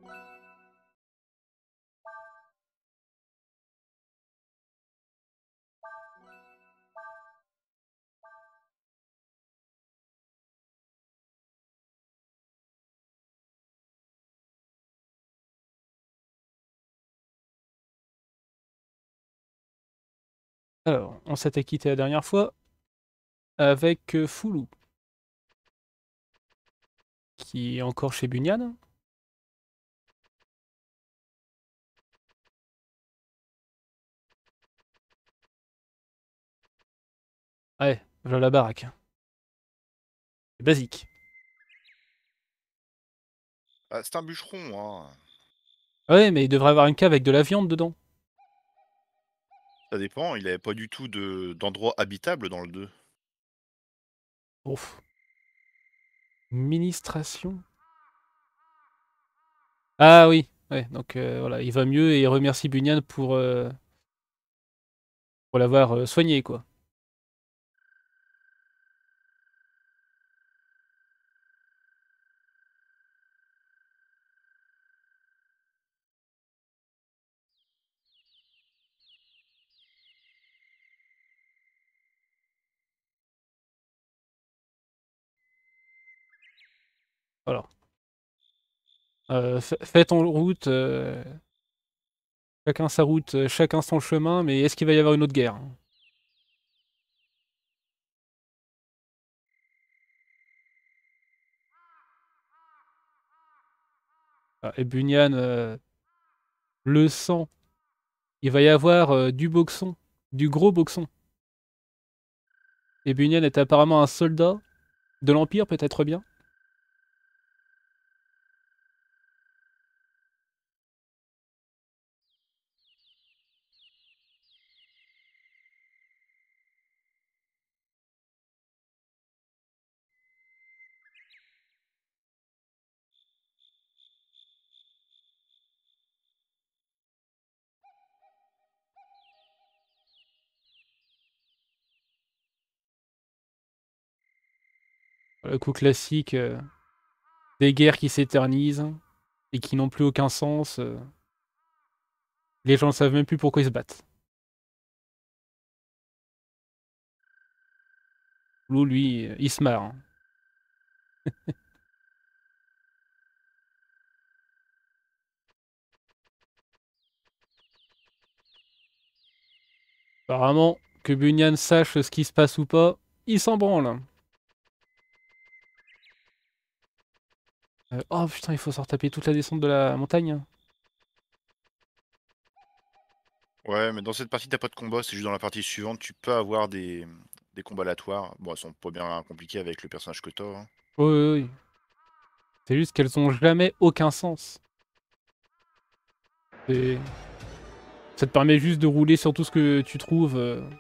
Alors, on s'était quitté la dernière fois avec Foulou, qui est encore chez Bunyan. Ouais, voilà la baraque. C'est basique. Ah, c'est un bûcheron, hein. Ouais, mais il devrait avoir une cave avec de la viande dedans. Ça dépend, il avait pas du tout d'endroit habitable dans le 2. Ouf. Ministration. Ah oui, ouais, donc voilà, il va mieux et il remercie Bunyan pour l'avoir soigné, quoi. Voilà. Faites en route, chacun sa route, chacun son chemin, mais est-ce qu'il va y avoir une autre guerre? Ah, et Bunyan le sent. Il va y avoir du boxon, du gros boxon. Et Bunyan est apparemment un soldat de l'Empire, peut-être bien. Le coup classique des guerres qui s'éternisent et qui n'ont plus aucun sens. Les gens ne savent même plus pourquoi ils se battent. Lou, lui, il se marre, hein. Apparemment, que Bunyan sache ce qui se passe ou pas, il s'en branle. Oh putain, il faut se retaper toute la descente de la montagne. Ouais, mais dans cette partie, t'as pas de combat, c'est juste dans la partie suivante, tu peux avoir des combats aléatoires. Bon, elles sont pas bien compliquées avec le personnage que t'as, hein. Oui, oui, oui. C'est juste qu'elles ont jamais aucun sens. Et ça te permet juste de rouler sur tout ce que tu trouves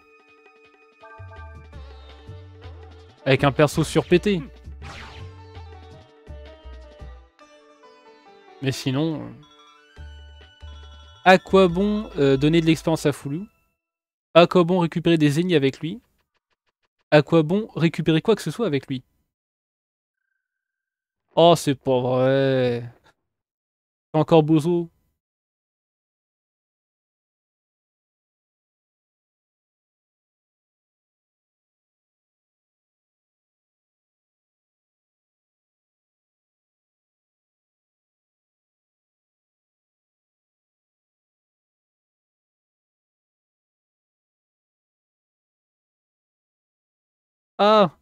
avec un perso surpété. Mais sinon, à quoi bon donner de l'expérience à Foulou? À quoi bon récupérer des ennemis avec lui? À quoi bon récupérer quoi que ce soit avec lui? Oh, c'est pas vrai. C'est encore bozo. Ah,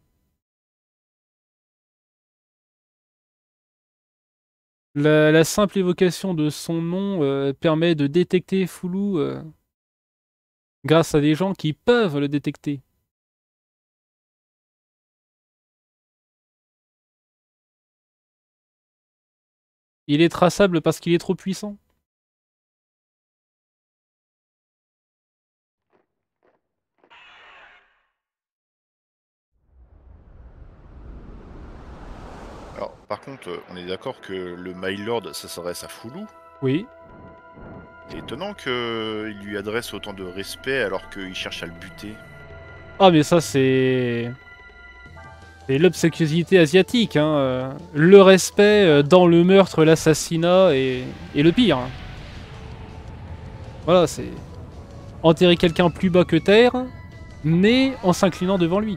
la simple évocation de son nom permet de détecter Foulou grâce à des gens qui peuvent le détecter. Il est traçable parce qu'il est trop puissant. Alors, par contre, on est d'accord que le My Lord, ça s'adresse à Foulou. Oui. C'est étonnant qu'il lui adresse autant de respect alors qu'il cherche à le buter. Ah, mais ça, c'est... C'est l'obséquiosité asiatique, hein. Le respect dans le meurtre, l'assassinat et le pire. Voilà, c'est enterrer quelqu'un plus bas que terre, mais en s'inclinant devant lui.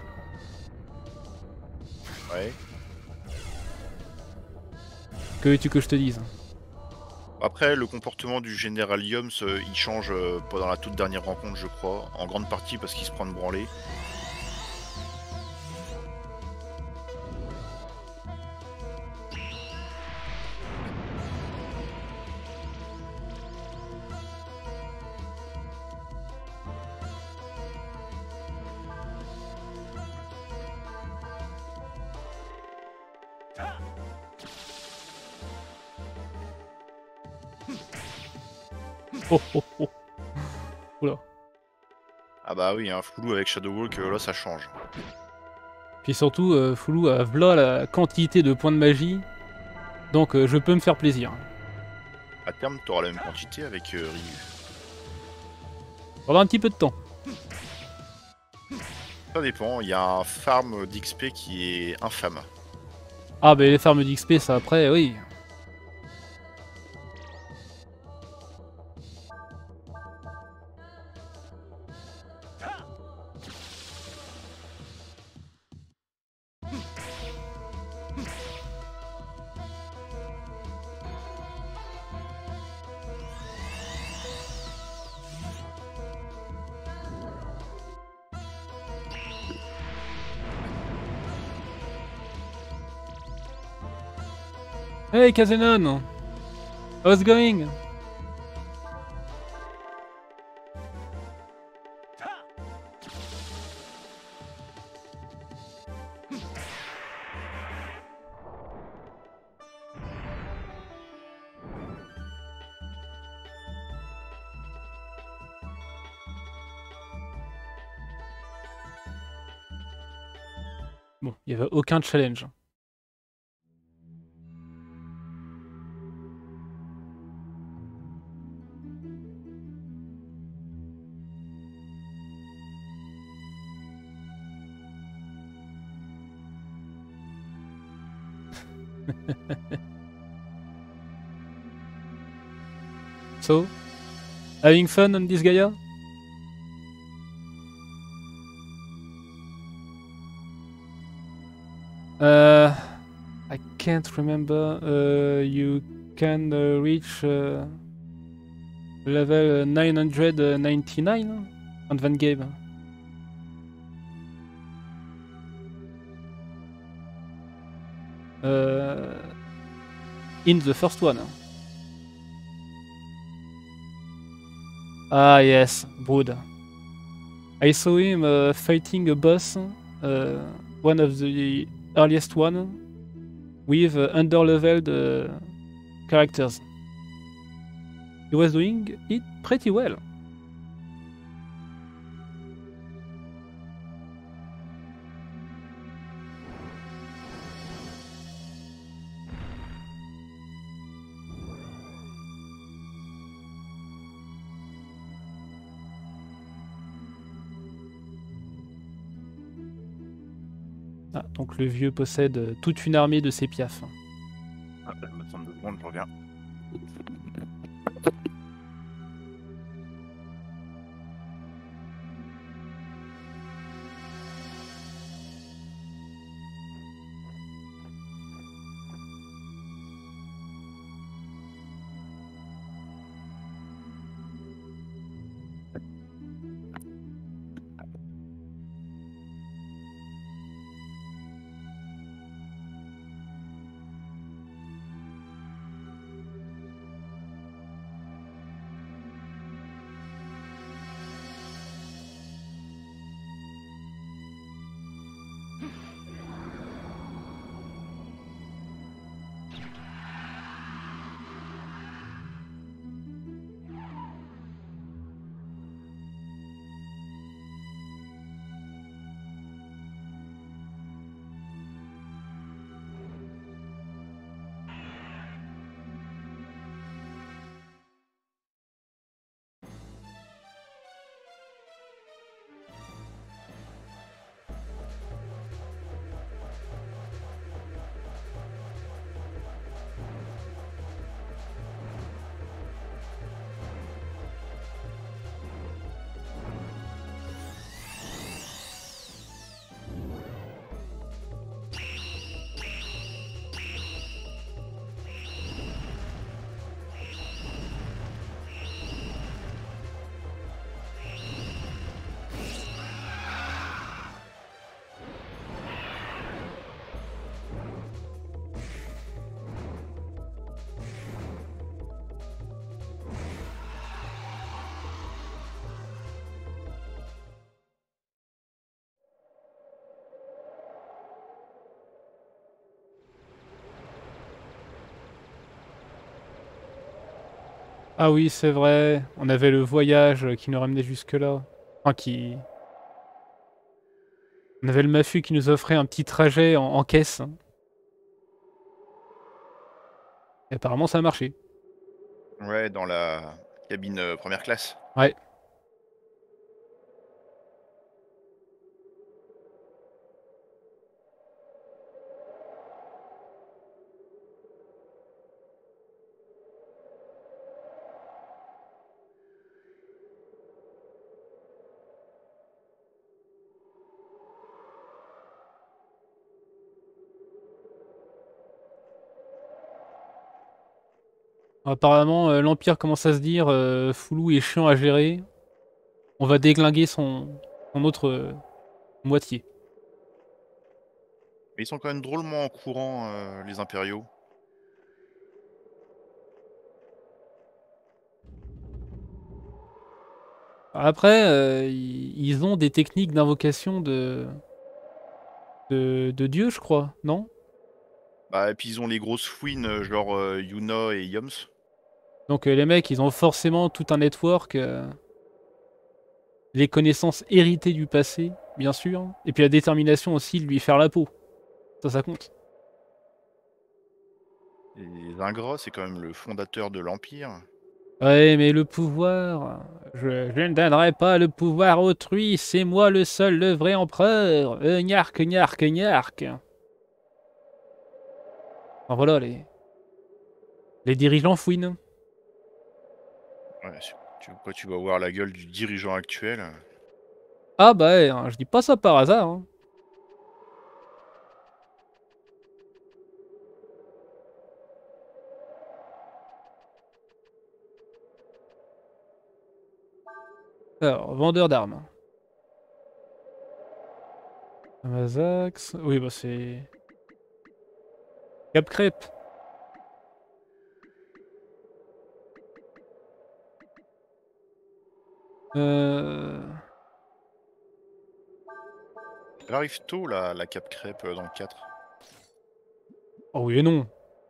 Ouais. Que veux-tu que je te dise? Après, le comportement du général Yoms, il change pendant la toute dernière rencontre, je crois. En grande partie parce qu'il se prend de branler. Oh oh oh. Oula. Ah bah oui, hein, Foulou avec Shadow Walk, là ça change. Puis surtout, Foulou a v'là la quantité de points de magie, donc je peux me faire plaisir. À terme, t'auras la même quantité avec Ryu. Pendant un petit peu de temps. Ça dépend, il y a un farm d'XP qui est infâme. Ah bah les farms d'XP, ça après, oui. Hey Kazenon! How's it going? Bon, il n'y avait aucun challenge. So, having fun on this Gaia? I can't remember. You can reach level 999 on that game. In the first one. Ah yes, Brood. I saw him fighting a boss, one of the earliest one, with under-leveled characters. He was doing it pretty well. Ah, donc le vieux possède toute une armée de ses piafs. Ah, bah, me semble 2 secondes, je reviens. Ah oui, c'est vrai. On avait le voyage qui nous ramenait jusque-là. Enfin, qui... On avait le mafieux qui nous offrait un petit trajet en caisse. Et apparemment, ça a marché. Ouais, dans la cabine première classe. Ouais. Apparemment, l'Empire commence à se dire Foulou est chiant à gérer. On va déglinguer son autre moitié. Mais ils sont quand même drôlement en courant, les impériaux. Après, ils ont des techniques d'invocation de Dieu, je crois, non? Bah, et puis ils ont les grosses fouines, genre Yuna et Yoms. Donc les mecs, ils ont forcément tout un network, les connaissances héritées du passé, bien sûr, et puis la détermination aussi de lui faire la peau. Ça compte. Et Zingra, c'est quand même le fondateur de l'Empire. Ouais, mais le pouvoir, je ne donnerai pas le pouvoir à autrui, c'est moi le seul, le vrai empereur. Gnark, gnark, gnark. Enfin voilà, les dirigeants fouinent. Ouais, tu vas voir la gueule du dirigeant actuel. Ah bah, ouais, hein, je dis pas ça par hasard. Hein. Alors, vendeur d'armes. Amazax. Oui, bah c'est. Cap Crêpe. Euh... Elle arrive tôt, la Cape Crêpe, dans le 4. Oh oui et non.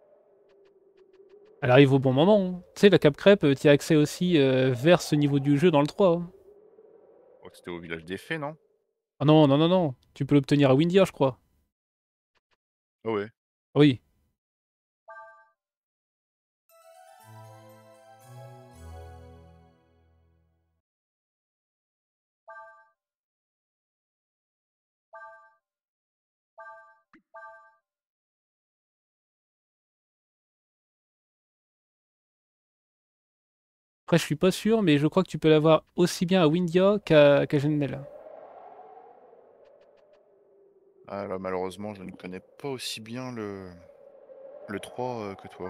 Elle arrive au bon moment. Hein. Tu sais, la Cap Crêpe, t'y as accès aussi vers ce niveau du jeu dans le 3. Hein. Oh, c'était au village des fées, non? Ah non, non, non, non. Tu peux l'obtenir à Windia, je crois. Ah ouais. Oui. Après, je suis pas sûr, mais je crois que tu peux l'avoir aussi bien à Windia qu'à Genmel. Ah là, malheureusement, je ne connais pas aussi bien le 3 que toi.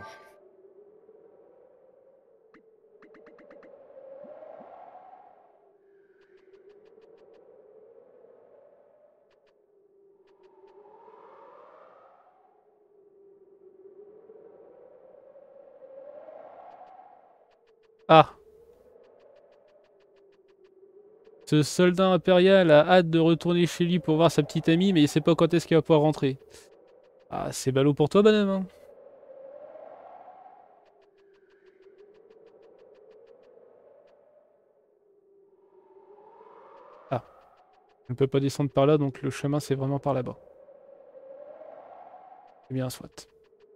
Ah, ce soldat impérial a hâte de retourner chez lui pour voir sa petite amie, mais il sait pas quand est-ce qu'il va pouvoir rentrer. Ah, c'est ballot pour toi, bonhomme. Hein. Ah, on ne peut pas descendre par là, donc le chemin c'est vraiment par là-bas. C'est bien, soit.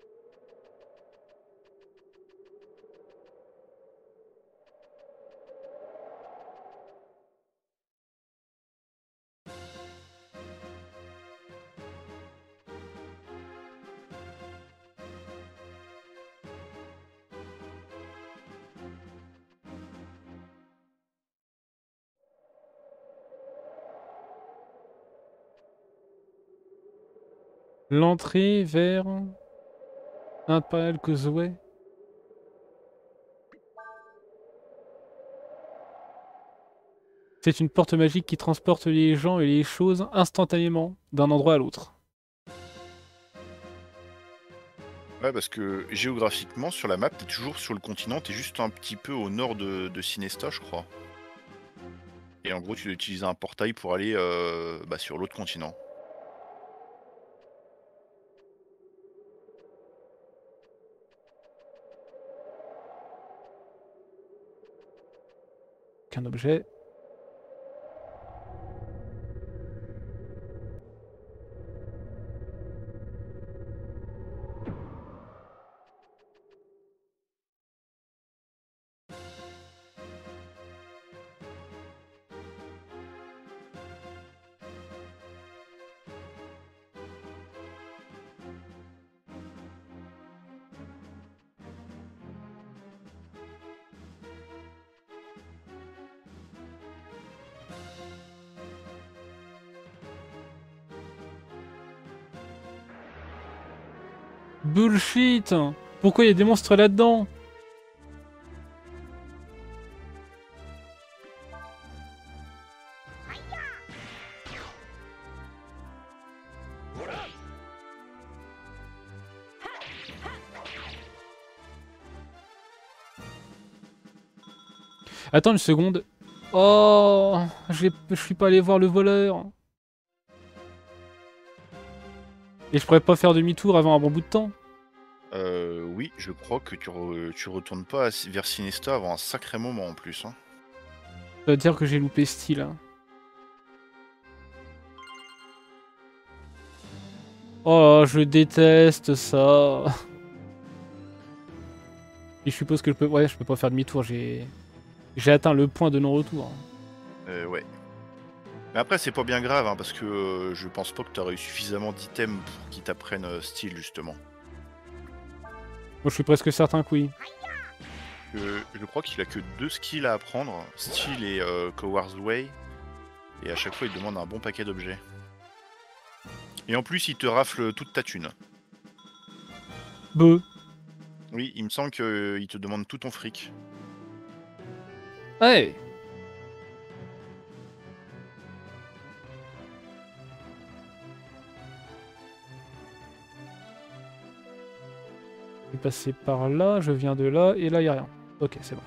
L'entrée vers Imperial Causeway. C'est une porte magique qui transporte les gens et les choses instantanément d'un endroit à l'autre. Ouais, parce que géographiquement, sur la map, t'es toujours sur le continent, t'es juste un petit peu au nord de Sinesta, je crois. Et en gros, tu dois utiliser un portail pour aller bah, sur l'autre continent. aucun objet. Bullshit! Pourquoi il y a des monstres là-dedans? Attends une seconde. Oh, je suis pas allé voir le voleur. Et je pourrais pas faire demi-tour avant un bon bout de temps. Oui, je crois que tu retournes pas vers Sinesta avant un sacré moment en plus. Hein. Ça veut dire que j'ai loupé ce style. Oh, je déteste ça. Et je suppose que je peux... Ouais, je peux pas faire demi-tour, j'ai atteint le point de non-retour. Ouais. Mais après, c'est pas bien grave, hein, parce que je pense pas que t'aurais eu suffisamment d'items pour qu'ils t'apprennent style, justement. Moi, je suis presque certain que oui. Je crois qu'il a que 2 skills à apprendre, style et Coward's Way. Et à chaque fois, il te demande un bon paquet d'objets. Et en plus, il te rafle toute ta thune. Beuh. Oui, il me semble qu'il te demande tout ton fric. Ouais. Je vais passer par là, je viens de là, et là, y a rien. Ok, c'est bon.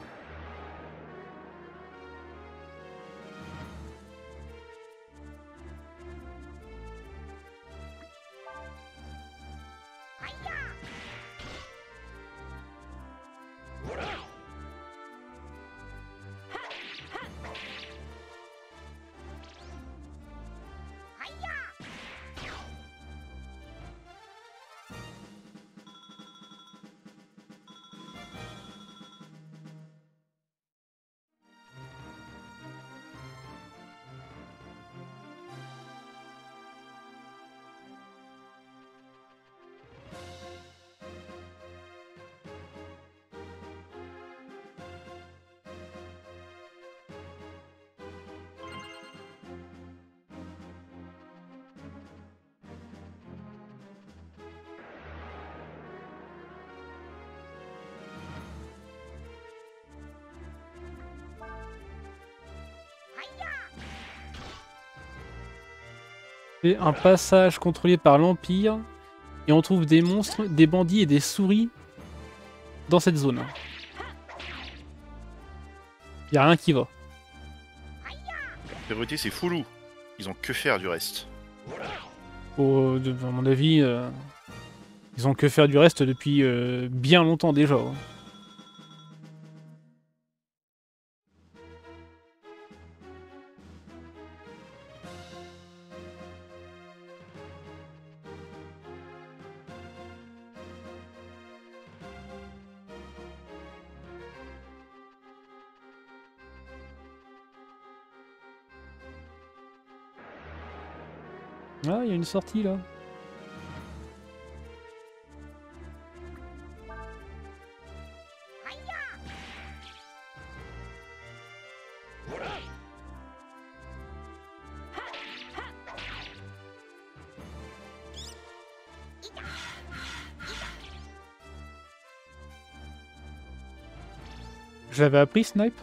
C'est un passage contrôlé par l'Empire, et on trouve des monstres, des bandits et des souris dans cette zone. Y a rien qui va. La priorité, c'est Foulou. Ils ont que faire du reste. À mon avis, ils ont que faire du reste depuis bien longtemps déjà. Ah, il y a une sortie là. J'avais appris Snap.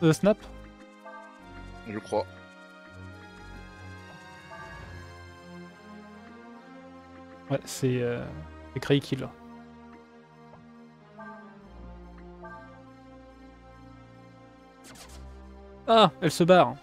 Je crois. Ouais, c'est Craykill là. Ah, elle se barre.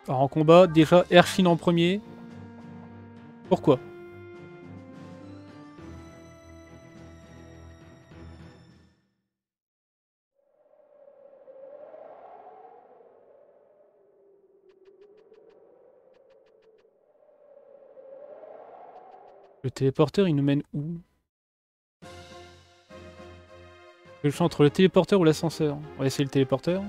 Alors en combat, déjà Ershin en premier. Pourquoi? Le téléporteur, il nous mène où? Le choix entre le téléporteur ou l'ascenseur? On va essayer le téléporteur.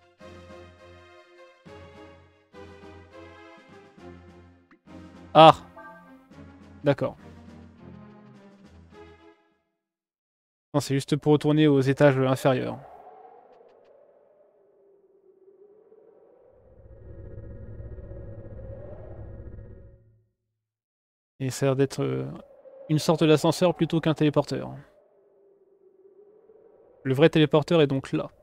Ah! D'accord. Non, c'est juste pour retourner aux étages inférieurs. Et ça a l'air d'être une sorte d'ascenseur plutôt qu'un téléporteur. Le vrai téléporteur est donc là.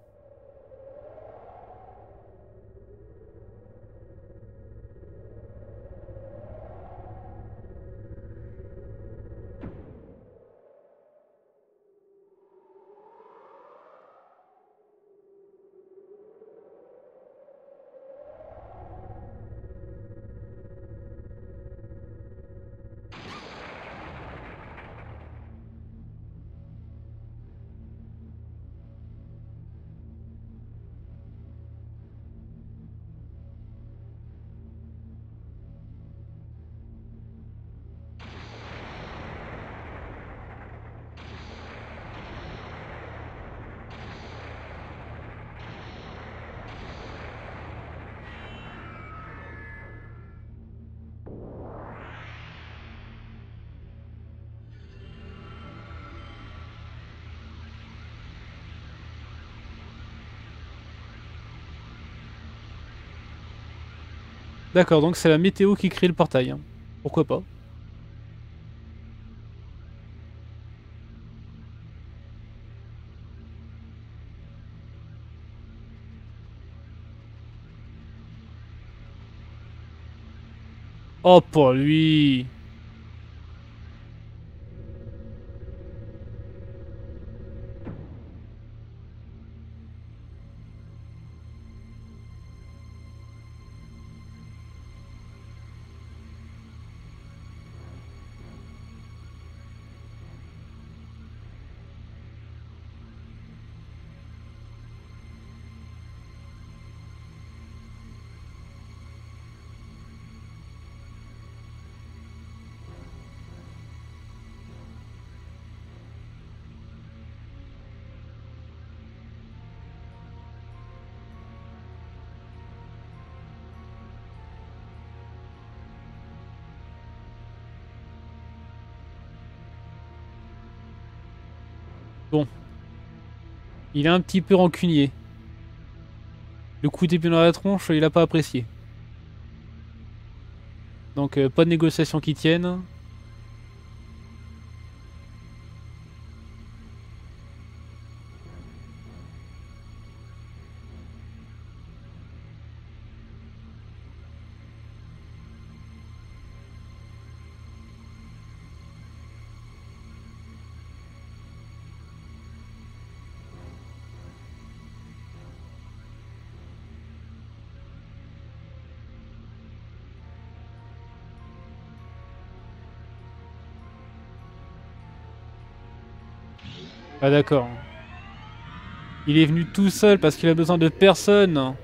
D'accord, donc c'est la météo qui crée le portail. Hein. Pourquoi pas? Oh, pour lui! Bon. Il est un petit peu rancunier. Le coup d'épée dans la tronche, il a pas apprécié. Donc pas de négociation qui tienne. Ah d'accord. Il est venu tout seul parce qu'il a besoin de personne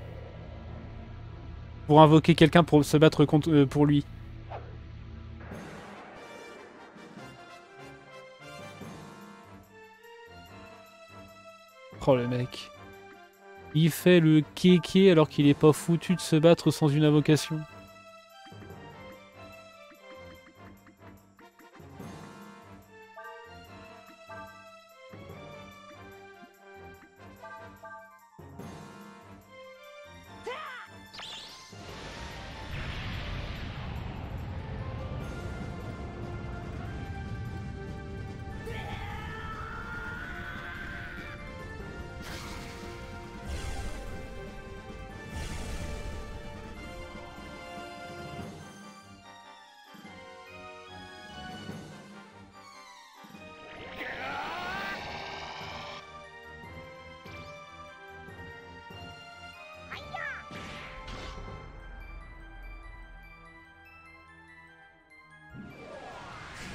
pour invoquer quelqu'un pour se battre contre, pour lui. Oh le mec. Il fait le kéké alors qu'il est pas foutu de se battre sans une invocation.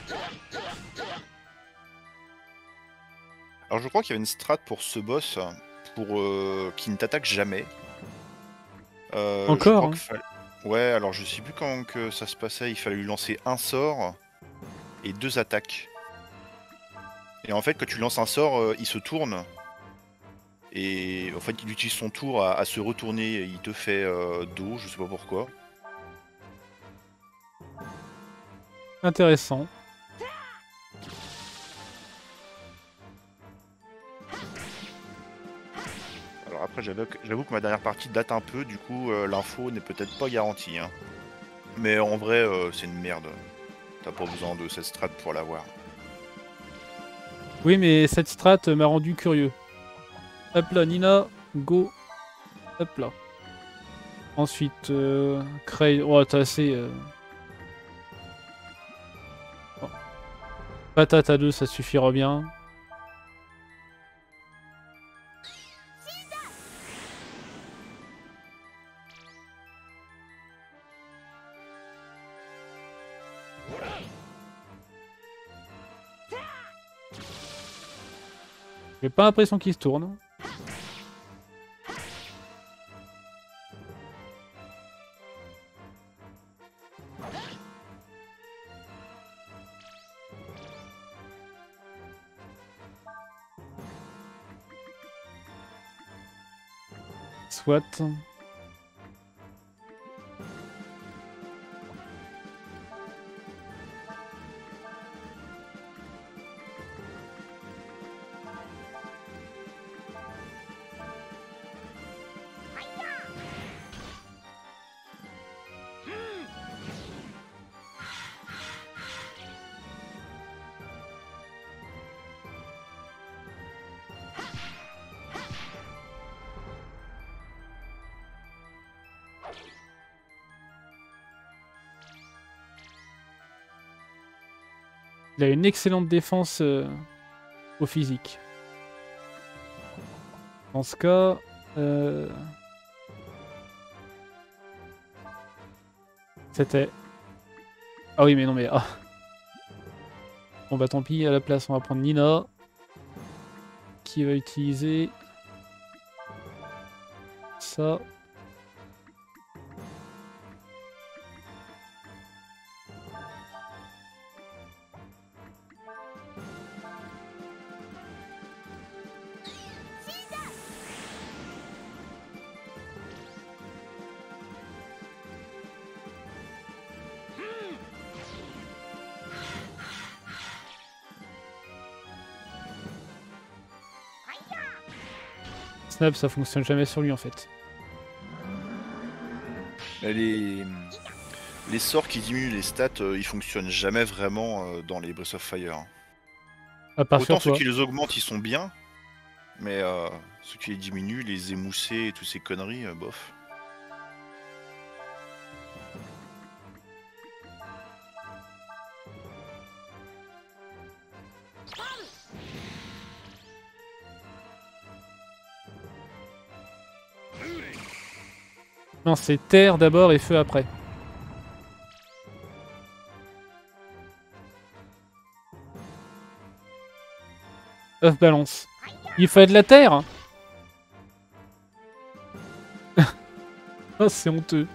Alors je crois qu'il y avait une strat pour ce boss pour qui ne t'attaque jamais. Je Encore crois hein. que ouais, alors je sais plus comment que ça se passait, il fallait lui lancer un sort et 2 attaques. Et en fait quand tu lances un sort, il se tourne. Et en fait il utilise son tour à se retourner, il te fait dos, je sais pas pourquoi. Intéressant. Alors après j'avoue que ma dernière partie date un peu, du coup l'info n'est peut-être pas garantie. Hein. Mais en vrai c'est une merde. T'as pas besoin de cette strat pour l'avoir. Oui, mais cette strat m'a rendu curieux. Hop là, Nina, go. Hop là. Ensuite, Cray. Oh, t'as assez. Oh. Patate à deux, ça suffira bien. J'ai pas l'impression qu'il se tourne. Soit. Il a une excellente défense au physique. Dans ce cas... C'était... Ah oui, mais non, mais... Ah. Bon bah tant pis, à la place, on va prendre Nina. Qui va utiliser... ça. Snap, ça fonctionne jamais sur lui en fait. Les sorts qui diminuent les stats, ils fonctionnent jamais vraiment dans les Breath of Fire. À part Autant sur ceux toi. qui les augmentent, ils sont bien, mais ceux qui les diminuent, les émoussés et toutes ces conneries, bof. Non, c'est terre d'abord et feu après. Off balance. Il faut de la terre. Oh, c'est honteux.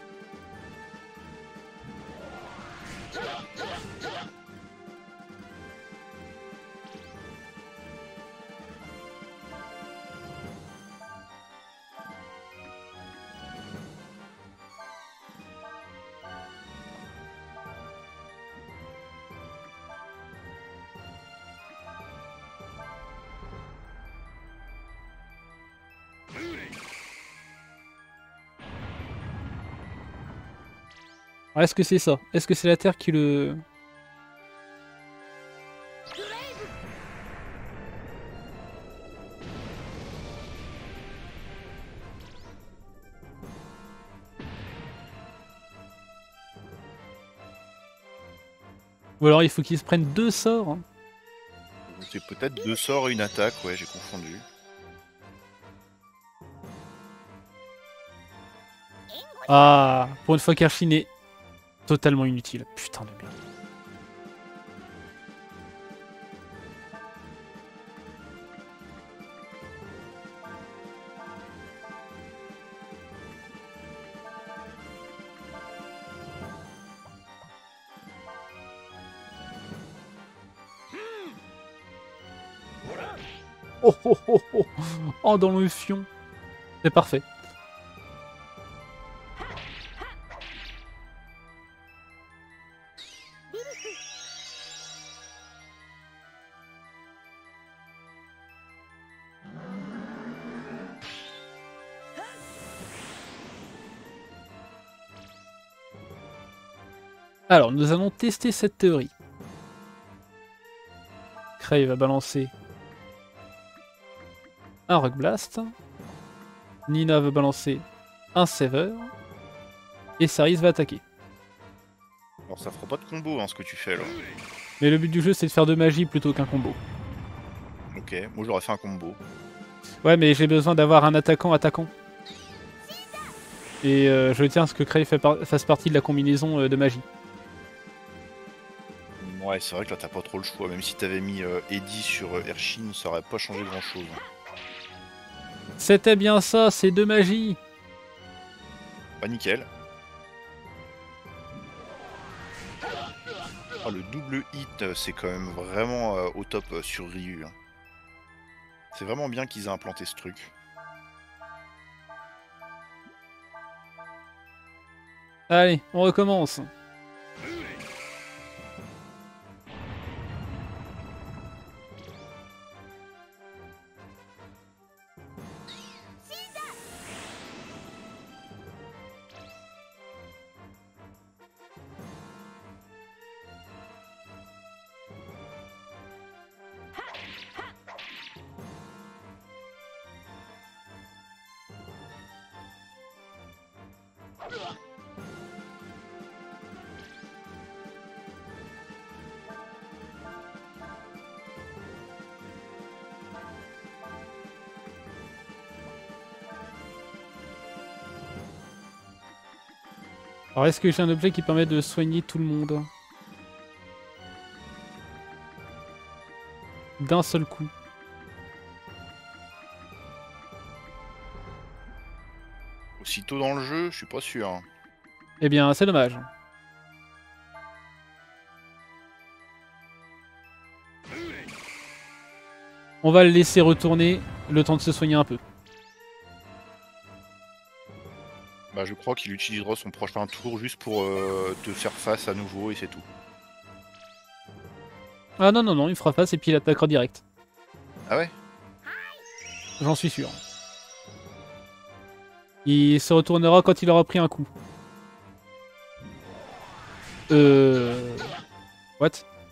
Est-ce que c'est ça? Est-ce que c'est la terre qui le... Ou alors il faut qu'il se prenne 2 sorts. Hein. C'est peut-être 2 sorts et une attaque, ouais, j'ai confondu. Ah, pour une fois qu'Arshin est totalement inutile. Putain de merde. oh, oh, oh, oh. Oh, dans le fion. C'est parfait. Alors, nous allons tester cette théorie. Cray va balancer un Rock Blast. Nina va balancer un Sever. Et Saris va attaquer. Alors ça fera pas de combo hein, ce que tu fais là. Mais le but du jeu c'est de faire de magie plutôt qu'un combo. Ok, moi j'aurais fait un combo. Ouais mais j'ai besoin d'avoir un attaquant. Et je tiens à ce que Cray fasse partie de la combinaison de magie. Ouais c'est vrai que là t'as pas trop le choix, même si t'avais mis Eddie sur Ershin, ça aurait pas changé grand chose. C'était bien ça, c'est de magie. Bah nickel. Oh, le double hit c'est quand même vraiment au top sur Ryu. C'est vraiment bien qu'ils aient implanté ce truc. Allez, on recommence. Alors est-ce que j'ai un objet qui permet de soigner tout le monde d'un seul coup? Aussitôt dans le jeu, je suis pas sûr. Hein. Eh bien c'est dommage. On va le laisser retourner le temps de se soigner un peu. Bah je crois qu'il utilisera son prochain tour juste pour te faire face à nouveau et c'est tout. Ah non, non, non, il fera face et puis il attaquera direct. Ah ouais? J'en suis sûr. Il se retournera quand il aura pris un coup. What?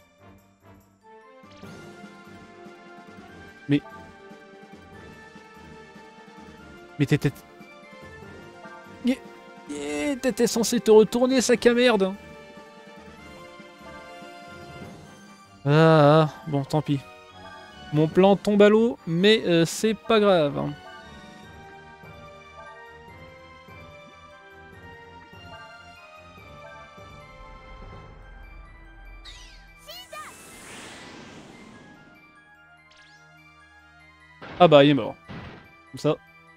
Mais t'étais... T'étais censé te retourner, sac à merde. Ah, bon, tant pis. Mon plan tombe à l'eau, mais c'est pas grave. Ah bah, il est mort. Comme ça.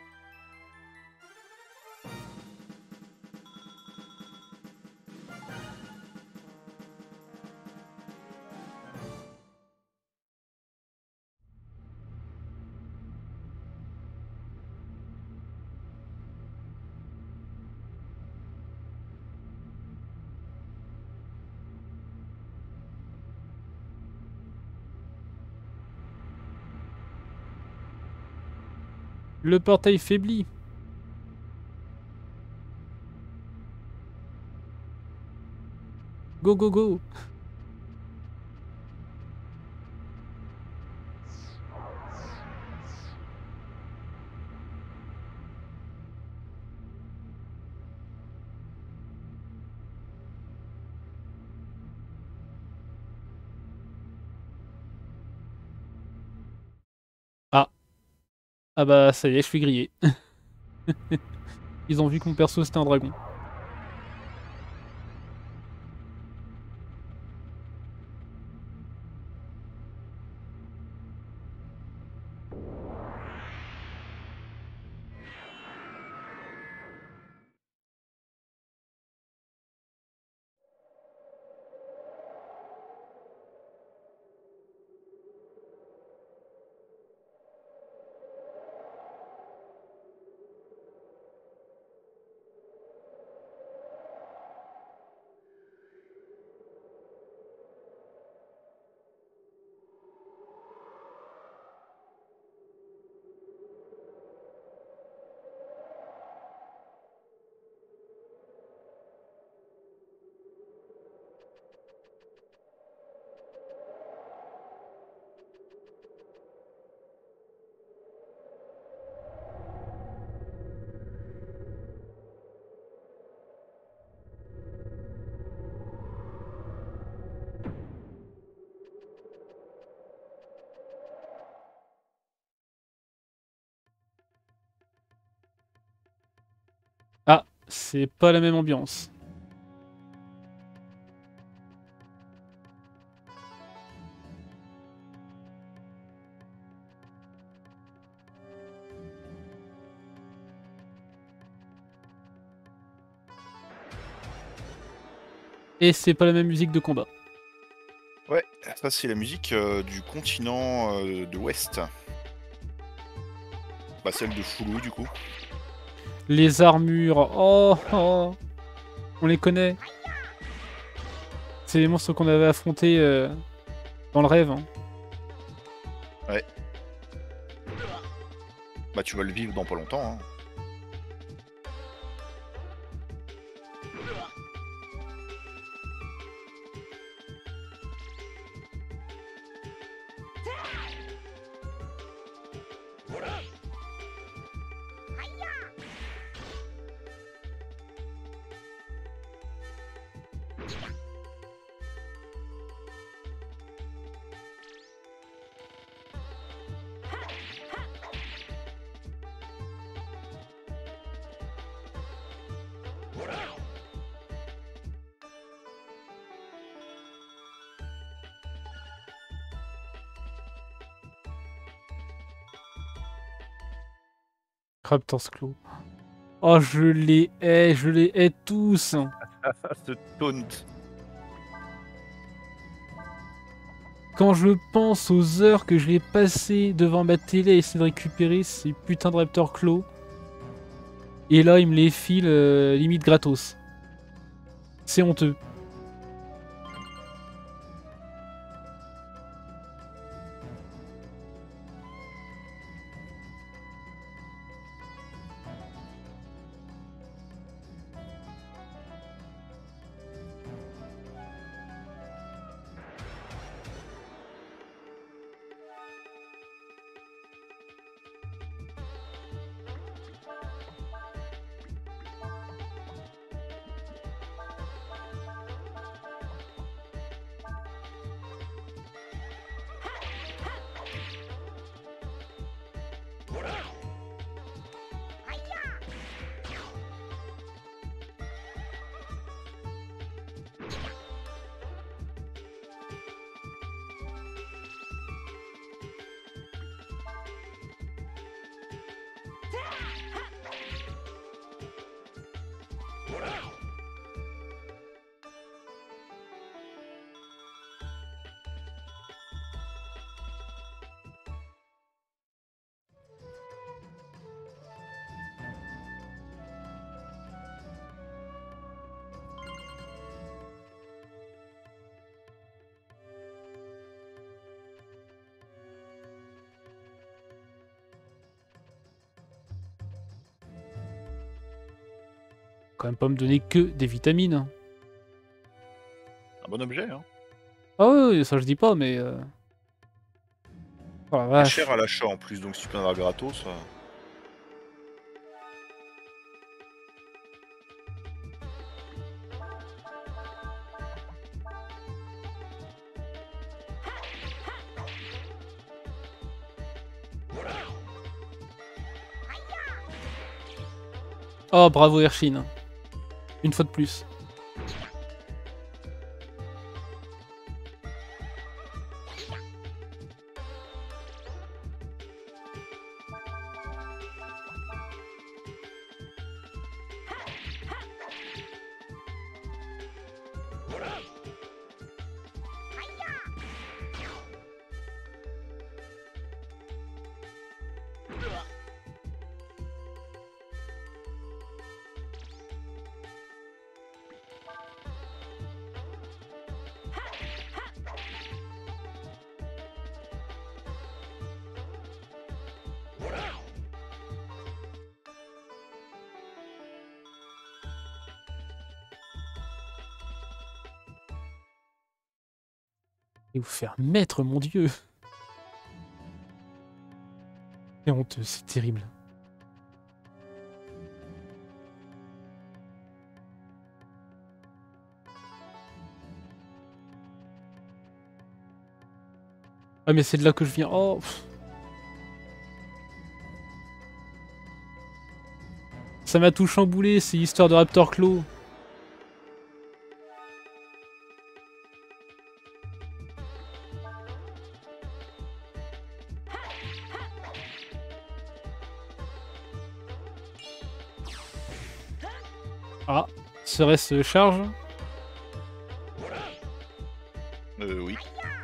Le portail faiblit. Go, go, go. Ah. Ah bah, ça y est, je suis grillé. Ils ont vu que mon perso c'était un dragon. C'est pas la même ambiance. Et c'est pas la même musique de combat. Ouais, ça c'est la musique du continent de l'Ouest. Bah celle de Foulou du coup. Les armures, oh, oh, on les connaît. C'est les monstres qu'on avait affrontés dans le rêve. Hein. Ouais. Bah tu vas le vivre dans pas longtemps. Hein. Raptor's Claw. Oh, je les hais tous. Ce taunt. Quand je pense aux heures que je l'ai passées devant ma télé à essayer de récupérer ces putains de Raptor Claw, et là il me les file limite gratos. C'est honteux. Quand même pas me donner que des vitamines. Un bon objet, hein. Ah oui, ça je dis pas, mais... Oh la C'est vache. cher à l'achat en plus, donc si tu peux en avoir gratos, ça... Oh bravo Hershine. Une fois de plus. Et vous faire mettre, mon dieu. C'est honteux, c'est terrible. Ah mais c'est de là que je viens. Oh. ça m'a tout chamboulé, c'est histoire de Raptor Claw. Ah, serait-ce charge? Oui.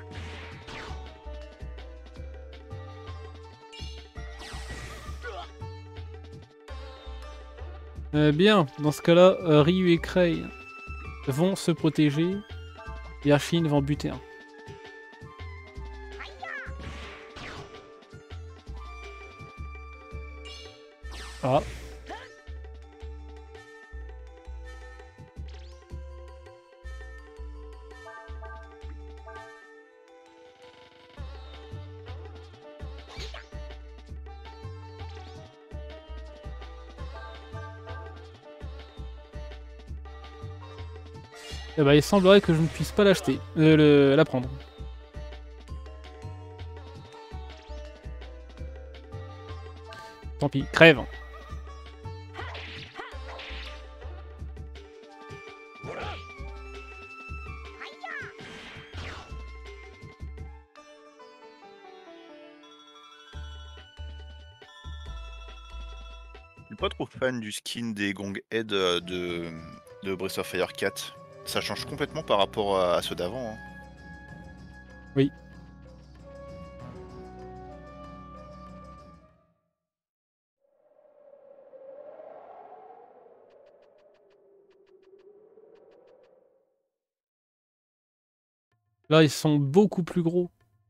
Bien, dans ce cas-là, Ryu et Krei vont se protéger et Arshin va en buter un. Ah. Eh ben, il semblerait que je ne puisse pas l'acheter, la prendre. Tant pis, crève. Je suis pas trop fan du skin des Gong Head de Breath of Fire 4. Ça change complètement par rapport à ceux d'avant. Hein. Oui. Là, ils sont beaucoup plus gros.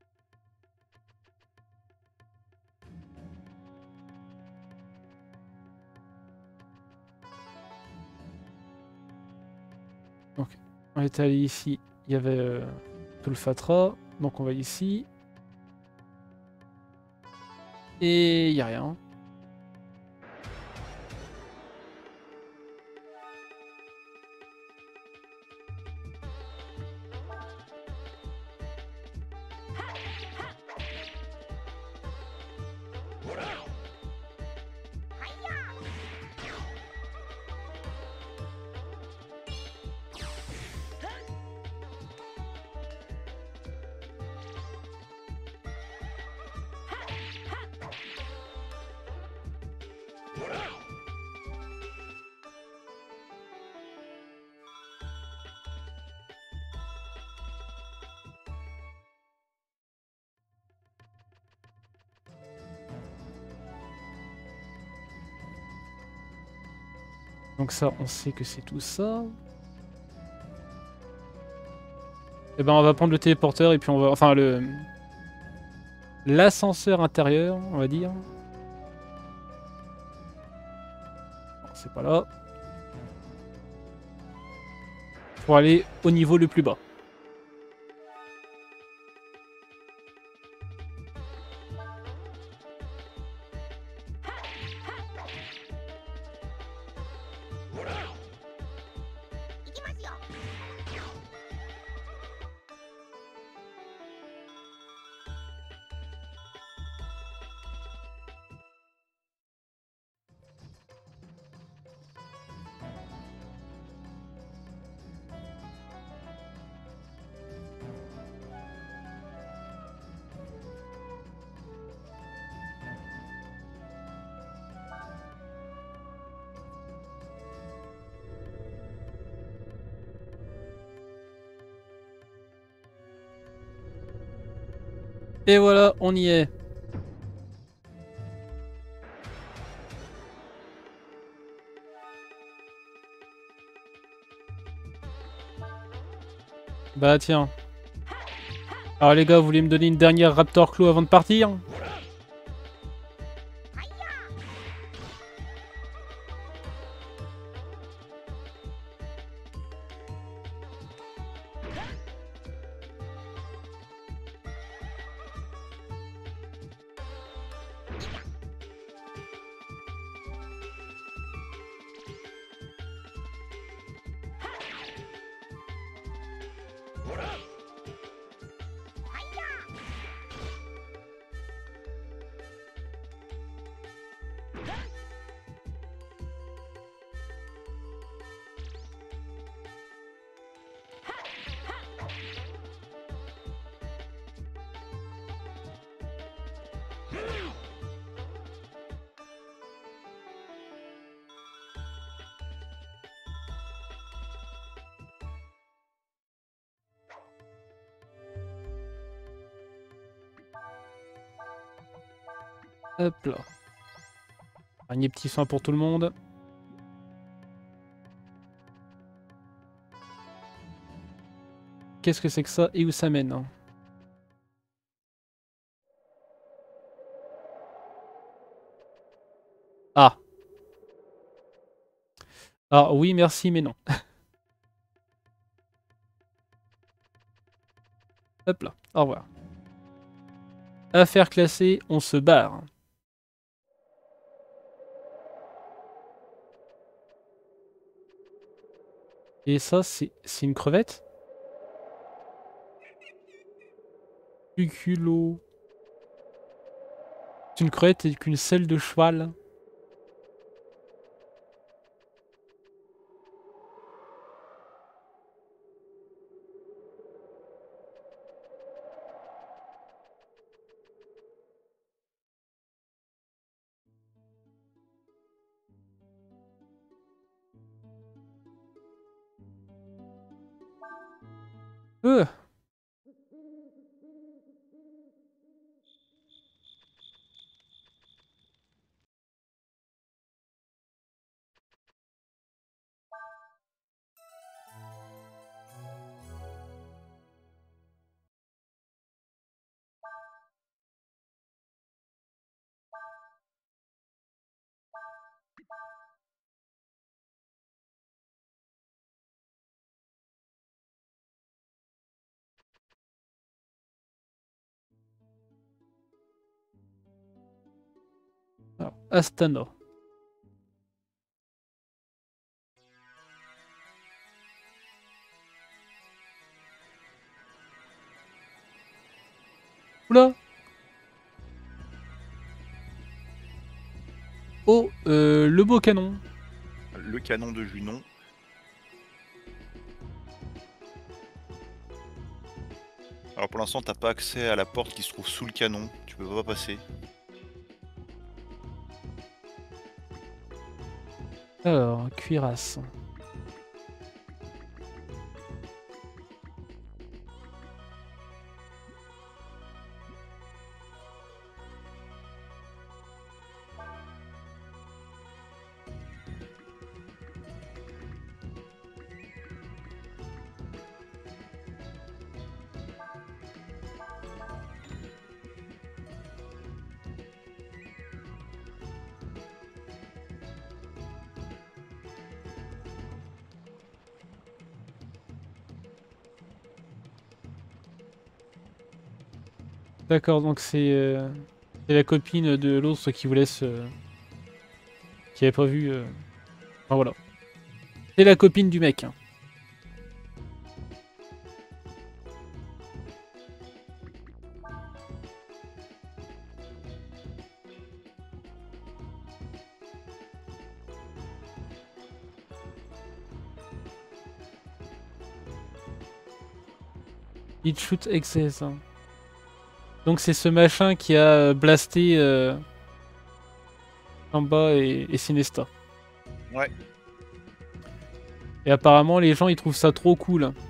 Donc, on est allé ici. Il y avait Tulfatra. Donc, on va ici. Et il n'y a rien. Donc ça, on sait que c'est tout ça. Et ben on va prendre le téléporteur et puis on va... Enfin, l'ascenseur intérieur, on va dire. Non, c'est pas là. Pour aller au niveau le plus bas. Et voilà, on y est. Bah tiens. Alors les gars, vous voulez me donner une dernière Raptor Claw avant de partir? Hop là. Dernier petit soin pour tout le monde. Qu'est-ce que c'est que ça et où ça mène hein? Ah. Ah oui, merci, mais non. Hop là, au revoir. Affaire classée, on se barre. Et ça, c'est une crevette? Du culot. C'est une crevette avec une selle de cheval. Euh. Alors, Astana. Oula. Oh, le beau canon. Le canon de Junon. Alors pour l'instant, t'as pas accès à la porte qui se trouve sous le canon. Tu peux pas passer. Alors, cuirasse. D'accord, donc c'est la copine de l'autre qui vous laisse... qui avait pas vu... Enfin, voilà. C'est la copine du mec. Hein. It shoot excess. Hein. Donc c'est ce machin qui a blasté Samba et Sinesta. Ouais. Et apparemment les gens ils trouvent ça trop cool. Hein.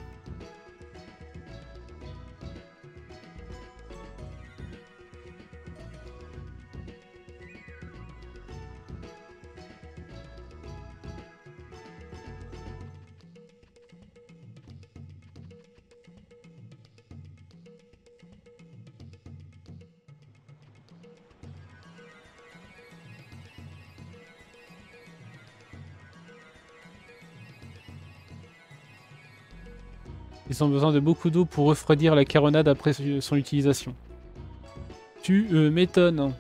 Ils ont besoin de beaucoup d'eau pour refroidir la caronade après son utilisation. Tu m'étonnes.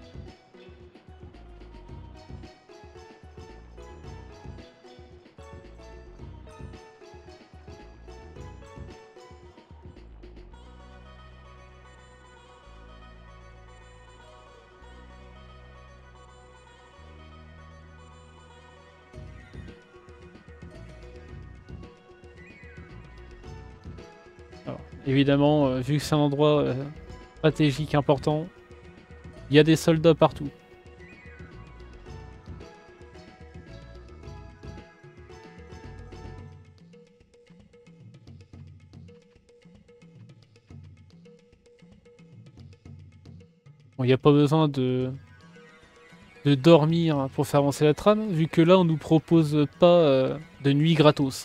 Alors, évidemment, vu que c'est un endroit stratégique important, il y a des soldats partout. Bon, il n'y a pas besoin de de dormir pour faire avancer la trame, vu que là on nous propose pas de nuit gratos.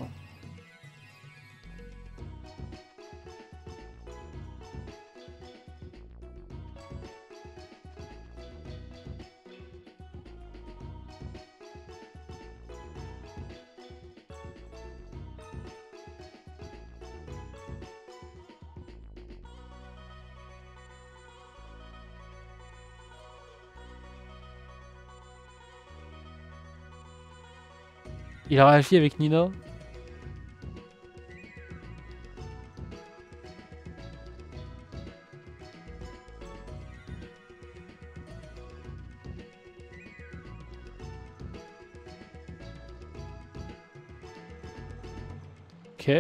Il a réagi avec Nina. Ok.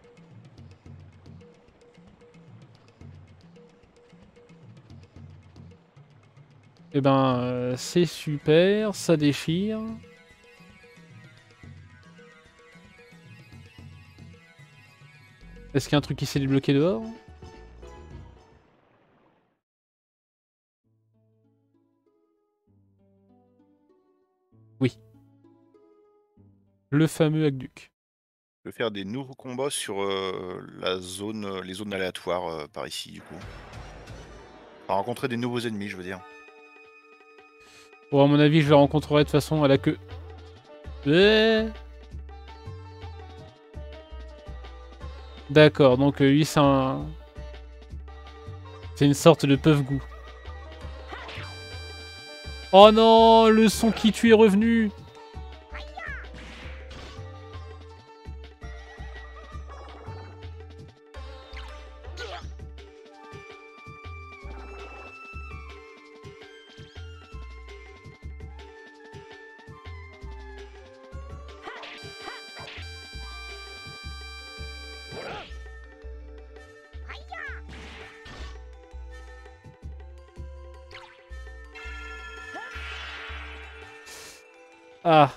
Eh ben, c'est super, ça déchire. Est-ce qu'il y a un truc qui s'est débloqué dehors? Oui. Le fameux aqueduc. Je vais faire des nouveaux combats sur la zone, les zones aléatoires par ici, du coup. Enfin, rencontrer des nouveaux ennemis, je veux dire. Bon, à mon avis, je le rencontrerai de toute façon à la queue. D'accord, donc lui, c'est un... C'est une sorte de peuf-goût. Oh non, le son qui tue est revenu. Ah.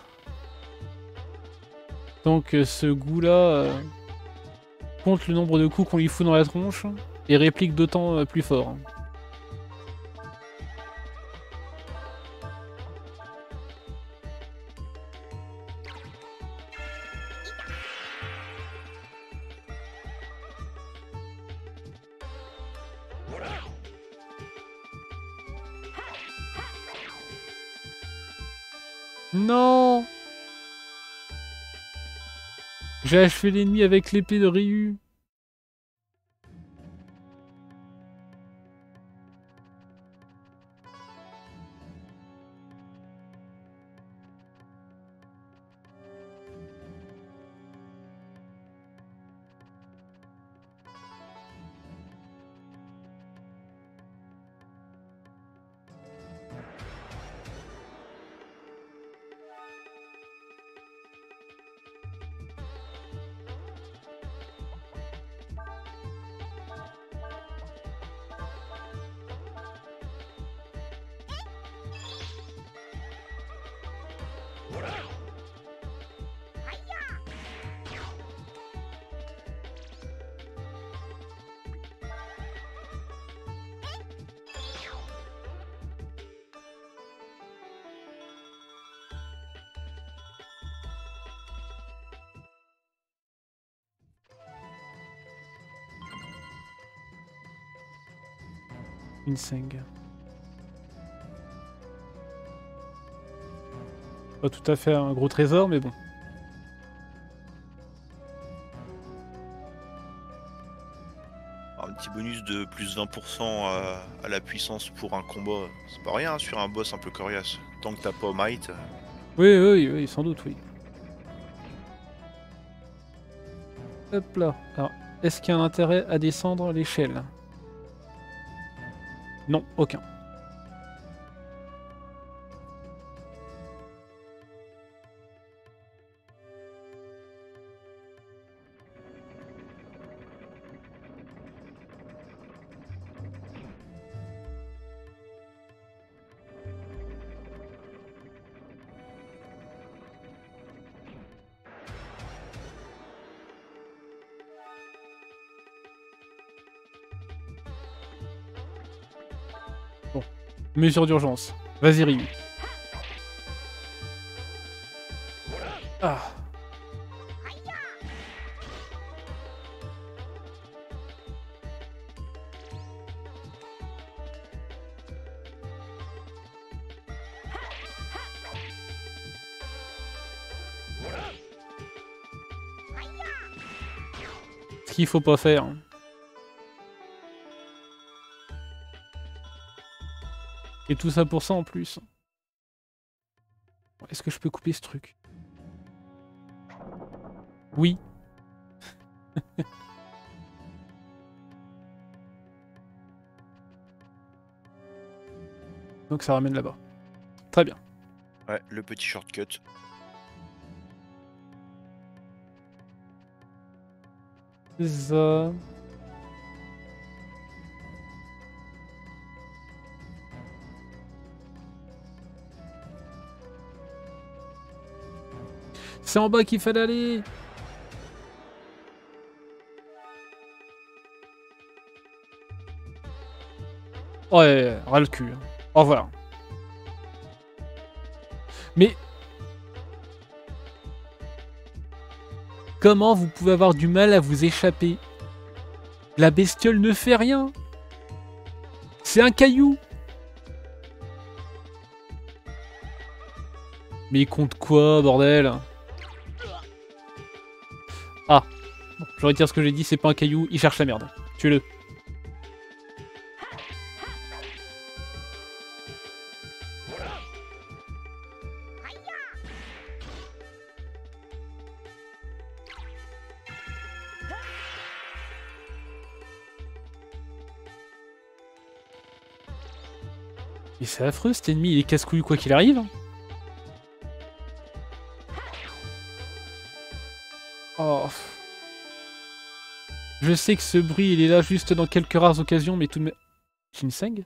Donc ce goût-là compte le nombre de coups qu'on lui fout dans la tronche et réplique d'autant plus fort. Non! J'ai achevé l'ennemi avec l'épée de Ryu. Inseng. Pas tout à fait un gros trésor, mais bon. Un petit bonus de plus 20% à la puissance pour un combat, c'est pas rien hein, sur un boss un peu coriace. Tant que t'as pas Might. Oui, oui, oui, sans doute, oui. Hop là. Alors, est-ce qu'il y a un intérêt à descendre l'échelle? Non, aucun. Bon. Mesure d'urgence. Vas-y, Ryu. Ah. Ce qu'il faut pas faire. Et tout ça pour ça en plus. Est-ce que je peux couper ce truc? Oui. Donc ça ramène là-bas. Très bien. Ouais, le petit shortcut. C'est ça. C'est en bas qu'il fallait aller. Ouais, ras le cul. Au revoir. Mais... comment vous pouvez avoir du mal à vous échapper? La bestiole ne fait rien. C'est un caillou. Mais il compte quoi, bordel? Ah. Bon, je retire ce que j'ai dit, c'est pas un caillou, il cherche la merde. Tuez-le. Et c'est affreux cet ennemi, il est casse-couille quoi qu'il arrive. Oh. Je sais que ce bruit il est là juste dans quelques rares occasions, mais tout de même... Ginseng?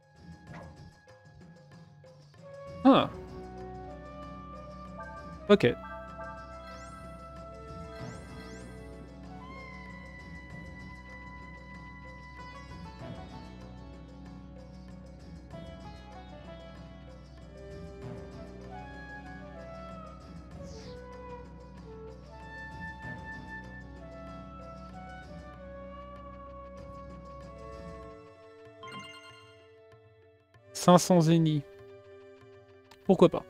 Ah. Ok. « 500 zéniths. Pourquoi pas.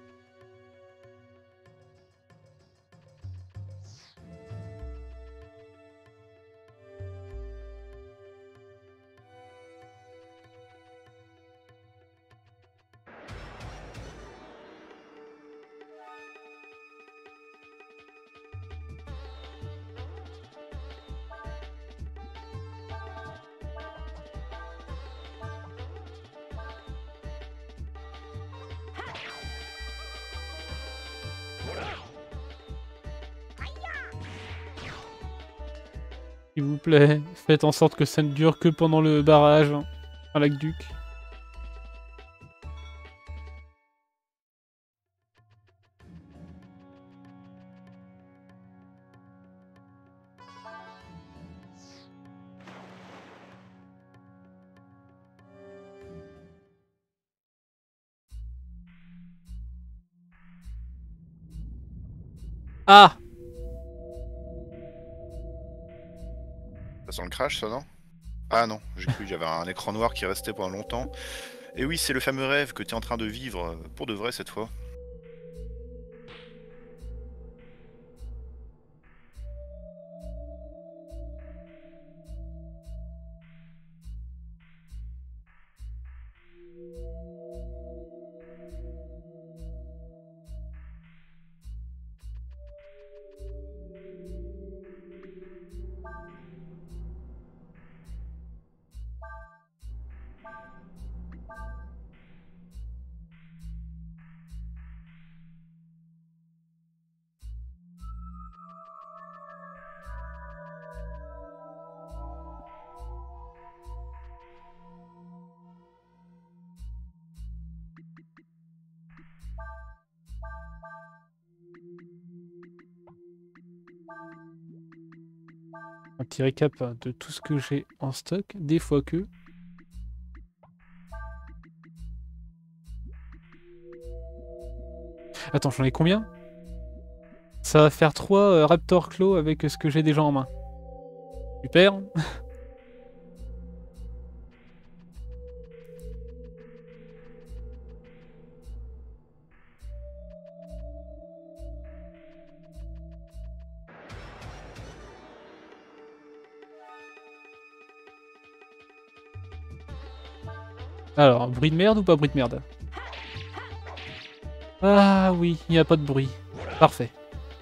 S'il vous plaît, faites en sorte que ça ne dure que pendant le barrage à l'aqueduc. Ah! Ça sent le crash, ça, non? Ah non, j'ai cru qu'il y avait un écran noir qui restait pendant longtemps. Et oui, c'est le fameux rêve que tu es en train de vivre, pour de vrai cette fois. Un petit récap de tout ce que j'ai en stock, des fois que... Attends, j'en ai combien? Ça va faire 3 Raptor Claw avec ce que j'ai déjà en main. Super. Alors, bruit de merde ou pas bruit de merde? Ah oui, il n'y a pas de bruit. Parfait.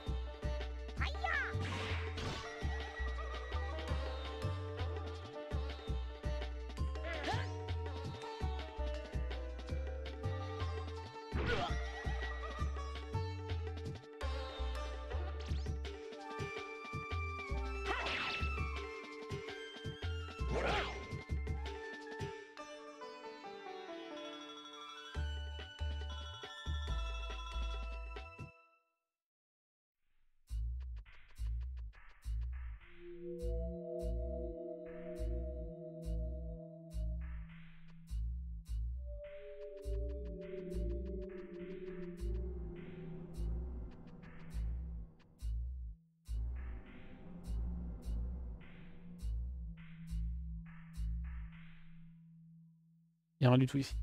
Il n'y a rien du tout ici.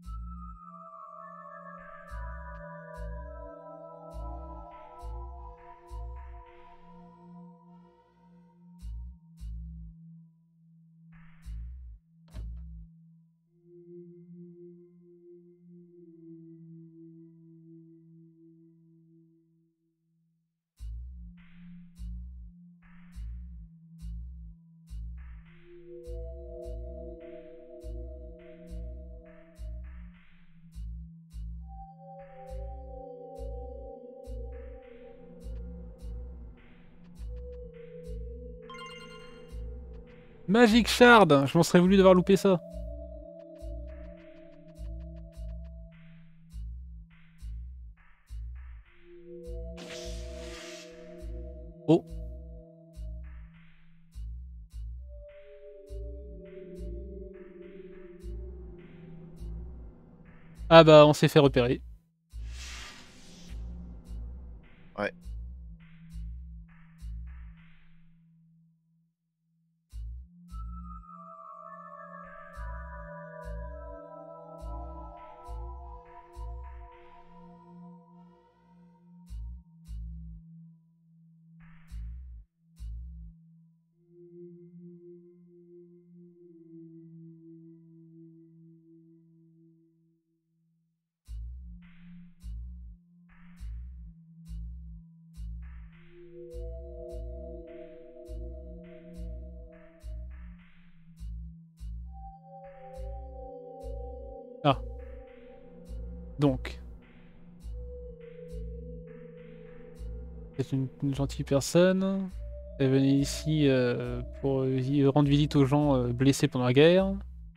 Magic Shard! Je m'en serais voulu d'avoir loupé ça. Oh. Ah bah on s'est fait repérer. Ouais. Ah. Donc. C'est une gentille personne. Elle venait ici pour rendre visite aux gens blessés pendant la guerre.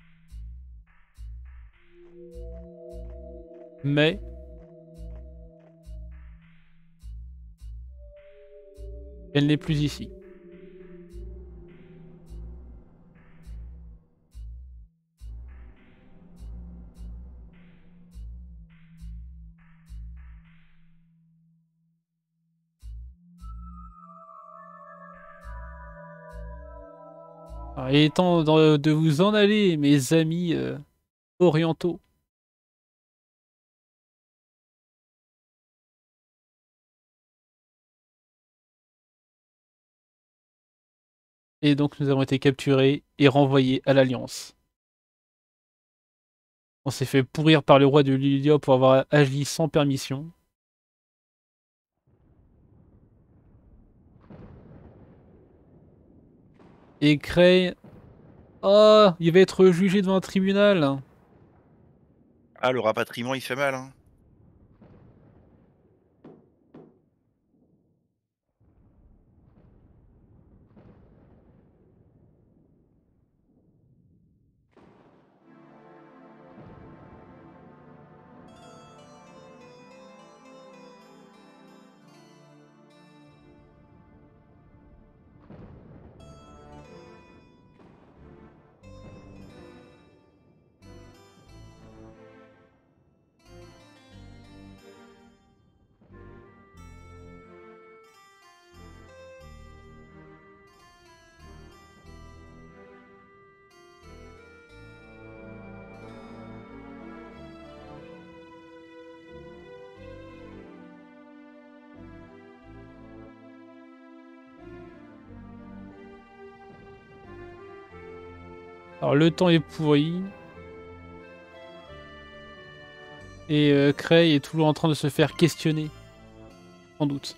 Mais elle n'est plus ici. Alors, il est temps de vous en aller, mes amis orientaux. Et donc nous avons été capturés et renvoyés à l'Alliance. On s'est fait pourrir par le roi de Lulia pour avoir agi sans permission. Et Cray... Oh, il va être jugé devant un tribunal. Ah, le rapatriement, il fait mal, hein. Alors le temps est pourri. Et Cray est toujours en train de se faire questionner. Sans doute.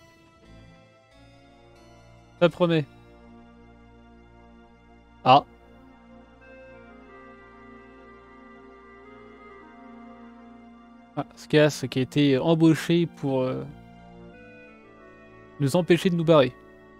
Ça promet. Ah. Ah, Skas qui a été embauché pour nous empêcher de nous barrer.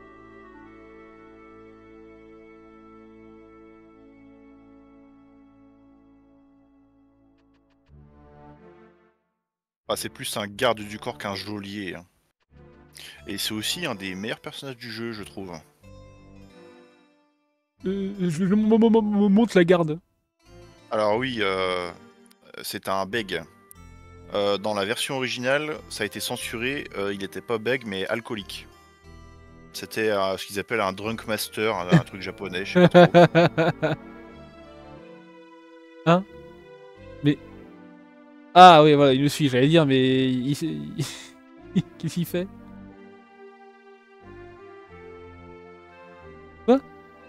Ah, c'est plus un garde du corps qu'un geôlier. Hein. Et c'est aussi un des meilleurs personnages du jeu, je trouve. Je monte la garde. Alors oui, c'est un beg. Dans la version originale, ça a été censuré, il n'était pas beg mais alcoolique. C'était ce qu'ils appellent un drunk master, un truc japonais, je sais pas trop. Hein? Mais... Ah oui, voilà, il me suit, j'allais dire, mais... Qu'est-ce qu'il fait? Quoi?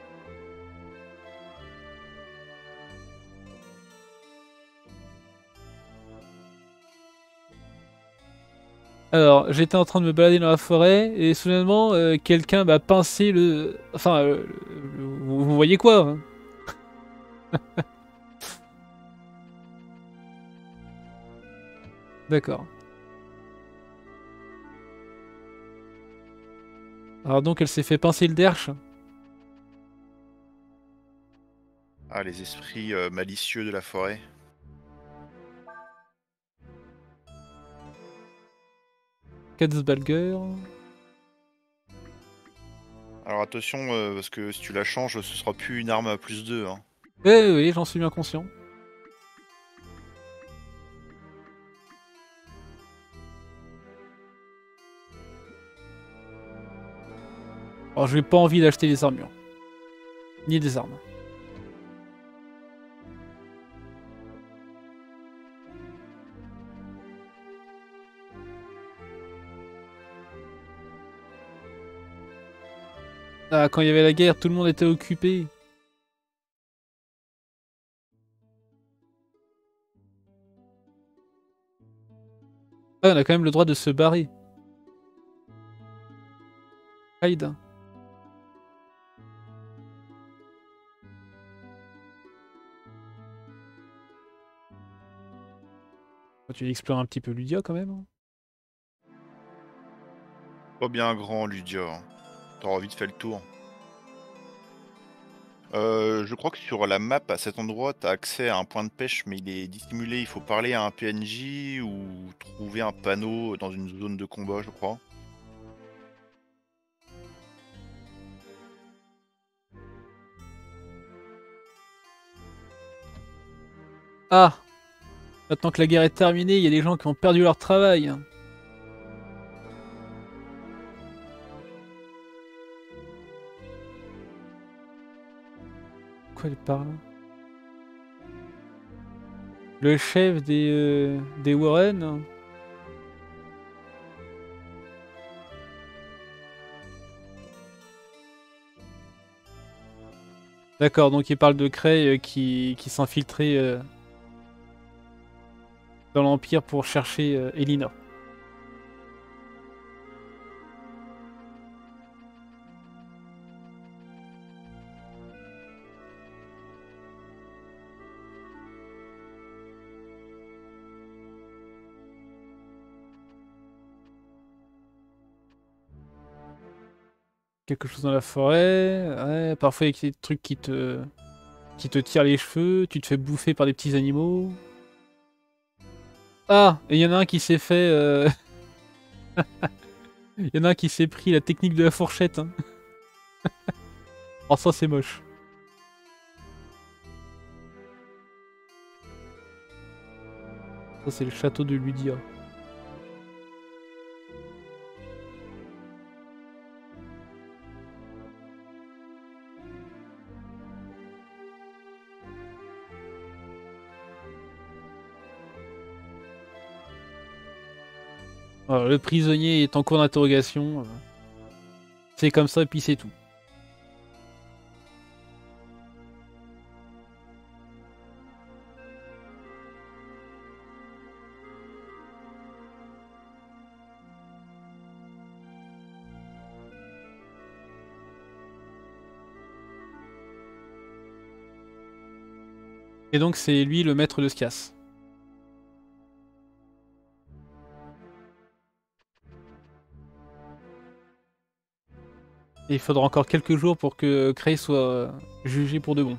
Alors, j'étais en train de me balader dans la forêt, et soudainement, quelqu'un m'a pincé le... Enfin, vous voyez quoi, hein? D'accord. Alors donc, elle s'est fait pincer le derche. Ah, les esprits malicieux de la forêt. Katzbalger. Alors attention, parce que si tu la changes, ce sera plus une arme à +2. Hein. Oui, j'en suis bien conscient. Alors, j'ai pas envie d'acheter des armures. Ni des armes. Ah, quand il y avait la guerre, tout le monde était occupé. Ah, on a quand même le droit de se barrer. Hide. Tu explores un petit peu Ludia quand même. Pas bien grand, Ludia. Hein. T'auras vite fait le tour. Je crois que sur la map, à cet endroit, t'as accès à un point de pêche, mais il est dissimulé. Il faut parler à un PNJ ou trouver un panneau dans une zone de combat, je crois. Ah! Maintenant que la guerre est terminée, il y a des gens qui ont perdu leur travail. Quoi, elle parle? Le chef des Warren? D'accord, donc il parle de Cray qui s'infiltrait dans l'Empire pour chercher Elina. Quelque chose dans la forêt, ouais, parfois il y a des trucs qui te tirent les cheveux, tu te fais bouffer par des petits animaux. Ah, et il y en a un qui s'est fait... Il y en a un qui s'est pris la technique de la fourchette. Hein. Oh, ça c'est moche. Ça c'est le château de Ludia. Alors, le prisonnier est en cours d'interrogation. C'est comme ça, et puis c'est tout. Et donc c'est lui le maître de Scias. Et il faudra encore quelques jours pour que Cray soit jugé pour de bon.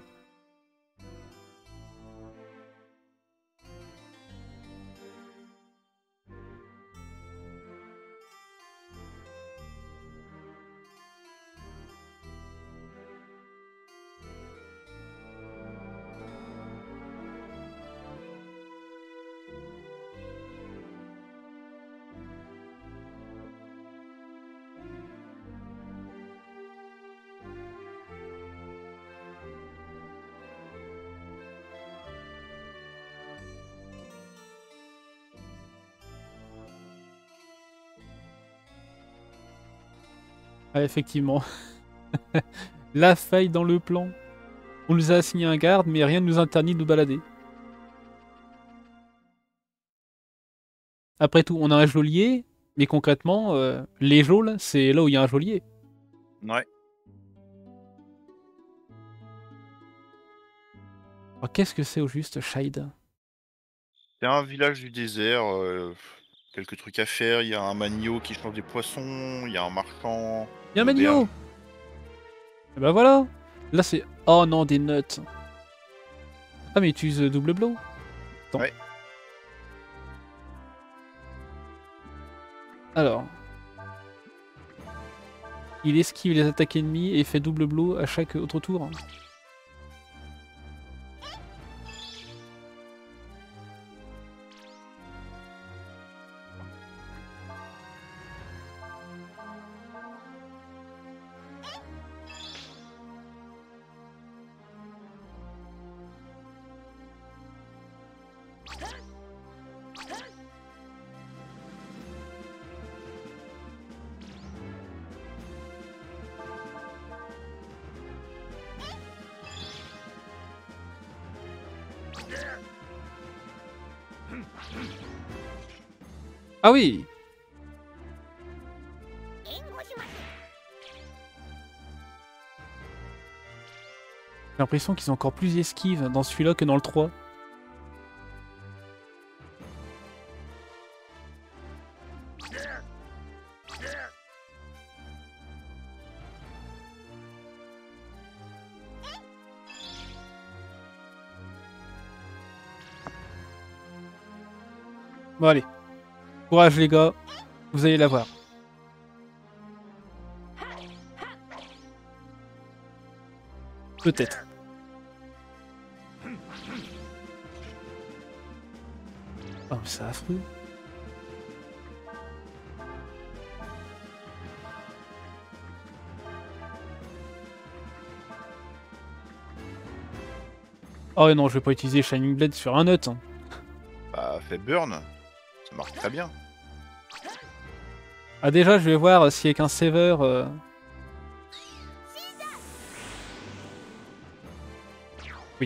Ah, effectivement. La faille dans le plan. On nous a assigné un garde, mais rien ne nous interdit de nous balader. Après tout, on a un geôlier, mais concrètement, les geôles, c'est là où il y a un geôlier. Ouais. Alors, qu'est-ce que c'est au juste, Shide? C'est un village du désert, quelques trucs à faire. Il y a un manio qui change des poissons, il y a un marchand, Il y a un une auberge. manio! Et bah voilà! Là, c'est... Oh non, des nuts. Ah, mais tu uses double blow? Attends. Ouais. Alors... Il esquive les attaques ennemies et fait double blow à chaque autre tour. Ah oui! J'ai l'impression qu'ils sont encore plus esquives dans celui-là que dans le 3. Bon allez. Courage les gars. Vous allez la voir. Peut-être. Oh, mais c'est affreux. Oh non, je vais pas utiliser Shining Blade sur un nut. Hein. Bah, fait burn. Ça marche très bien. Ah déjà, je vais voir si avec un saver... Oui.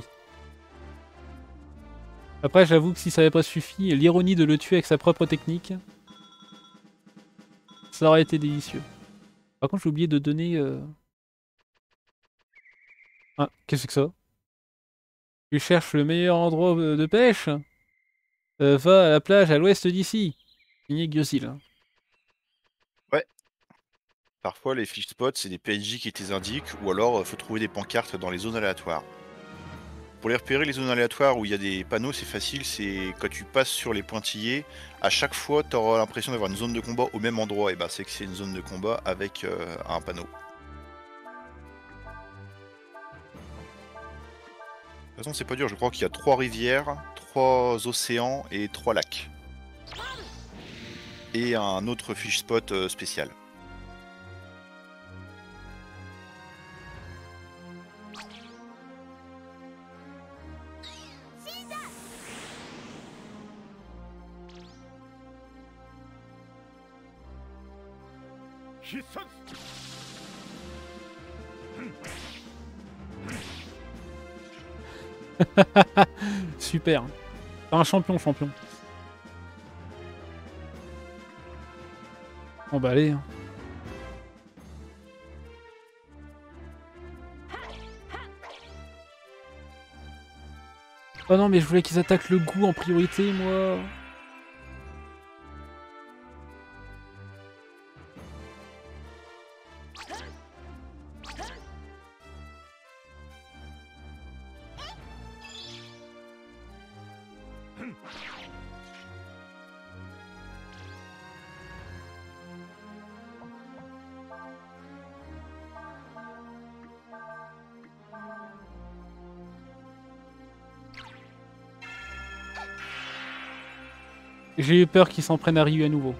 Après, j'avoue que si ça n'avait pas suffi, l'ironie de le tuer avec sa propre technique, ça aurait été délicieux. Par contre, j'ai oublié de donner... Ah, qu'est-ce que c'est que ça? Tu cherches le meilleur endroit de pêche? Va à la plage à l'ouest d'ici. Signé Gyosil. Ouais. Parfois, les fish spots, c'est des PNJ qui te les indiquent, ou alors faut trouver des pancartes dans les zones aléatoires. Pour les repérer, les zones aléatoires où il y a des panneaux, c'est facile, c'est quand tu passes sur les pointillés, à chaque fois, tu auras l'impression d'avoir une zone de combat au même endroit, et bah c'est que c'est une zone de combat avec un panneau. De toute façon, c'est pas dur, je crois qu'il y a 3 rivières, 3 océans et 3 lacs. Et un autre fish spot spécial. Super. T'es un champion, champion. Bon bah allez. Oh non, mais je voulais qu'ils attaquent le goût en priorité, moi. J'ai eu peur qu'ils s'en prennent à Ryu à nouveau.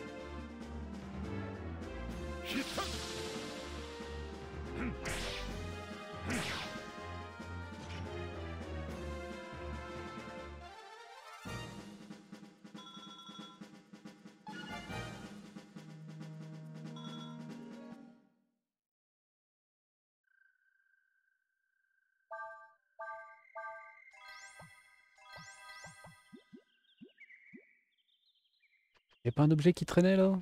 Y'a pas un objet qui traînait là?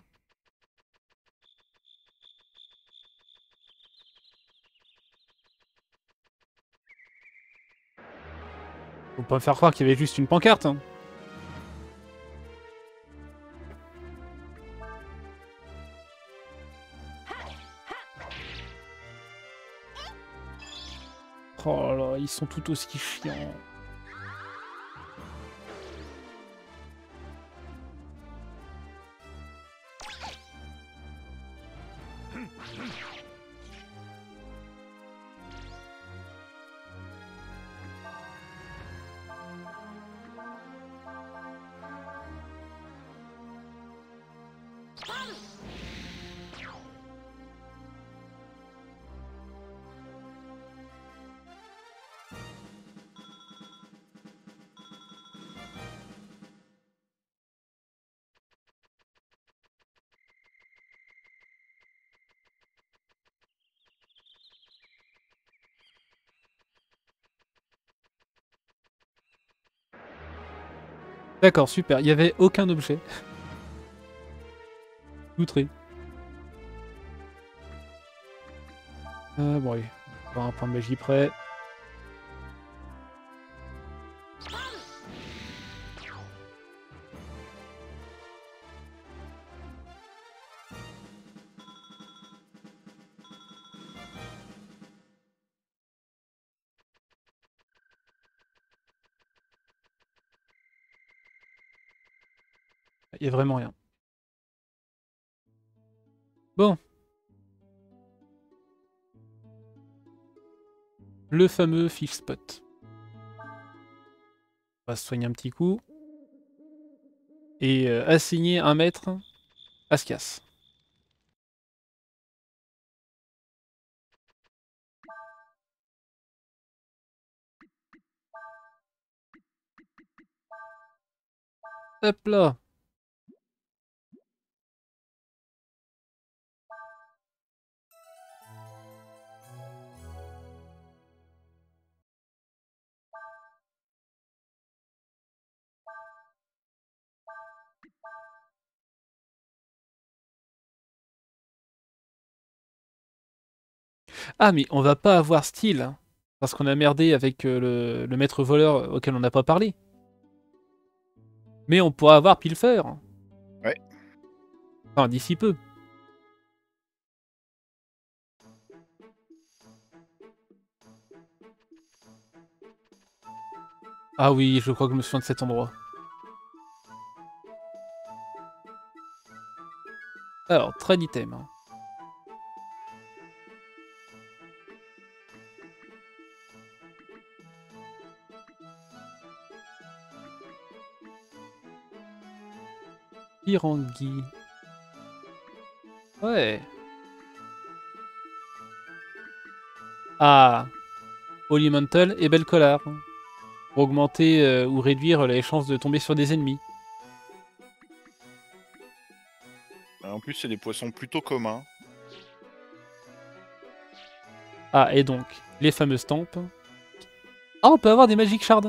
Faut pas me faire croire qu'il y avait juste une pancarte. Hein. Oh là, ils sont tout aussi chiants. D'accord, super. Il y avait aucun objet. Outré. Bon, allez. On va avoir un point de magie près. Il y a vraiment rien. Bon. Le fameux fish spot. On va se soigner un petit coup. Et assigner un maître à Scias. Hop là. Ah, mais on va pas avoir style. Hein, parce qu'on a merdé avec le maître voleur auquel on n'a pas parlé. Mais on pourra avoir Pilfer. Ouais. Enfin, d'ici peu. Ah oui, je crois que je me souviens de cet endroit. Alors, trade item. Pirangi. Ouais. Ah. Holy Mantle et Belle Collar. Pour augmenter ou réduire les chances de tomber sur des ennemis. En plus, c'est des poissons plutôt communs. Ah, et donc, les fameuses tempes. Ah, on peut avoir des Magic Shards.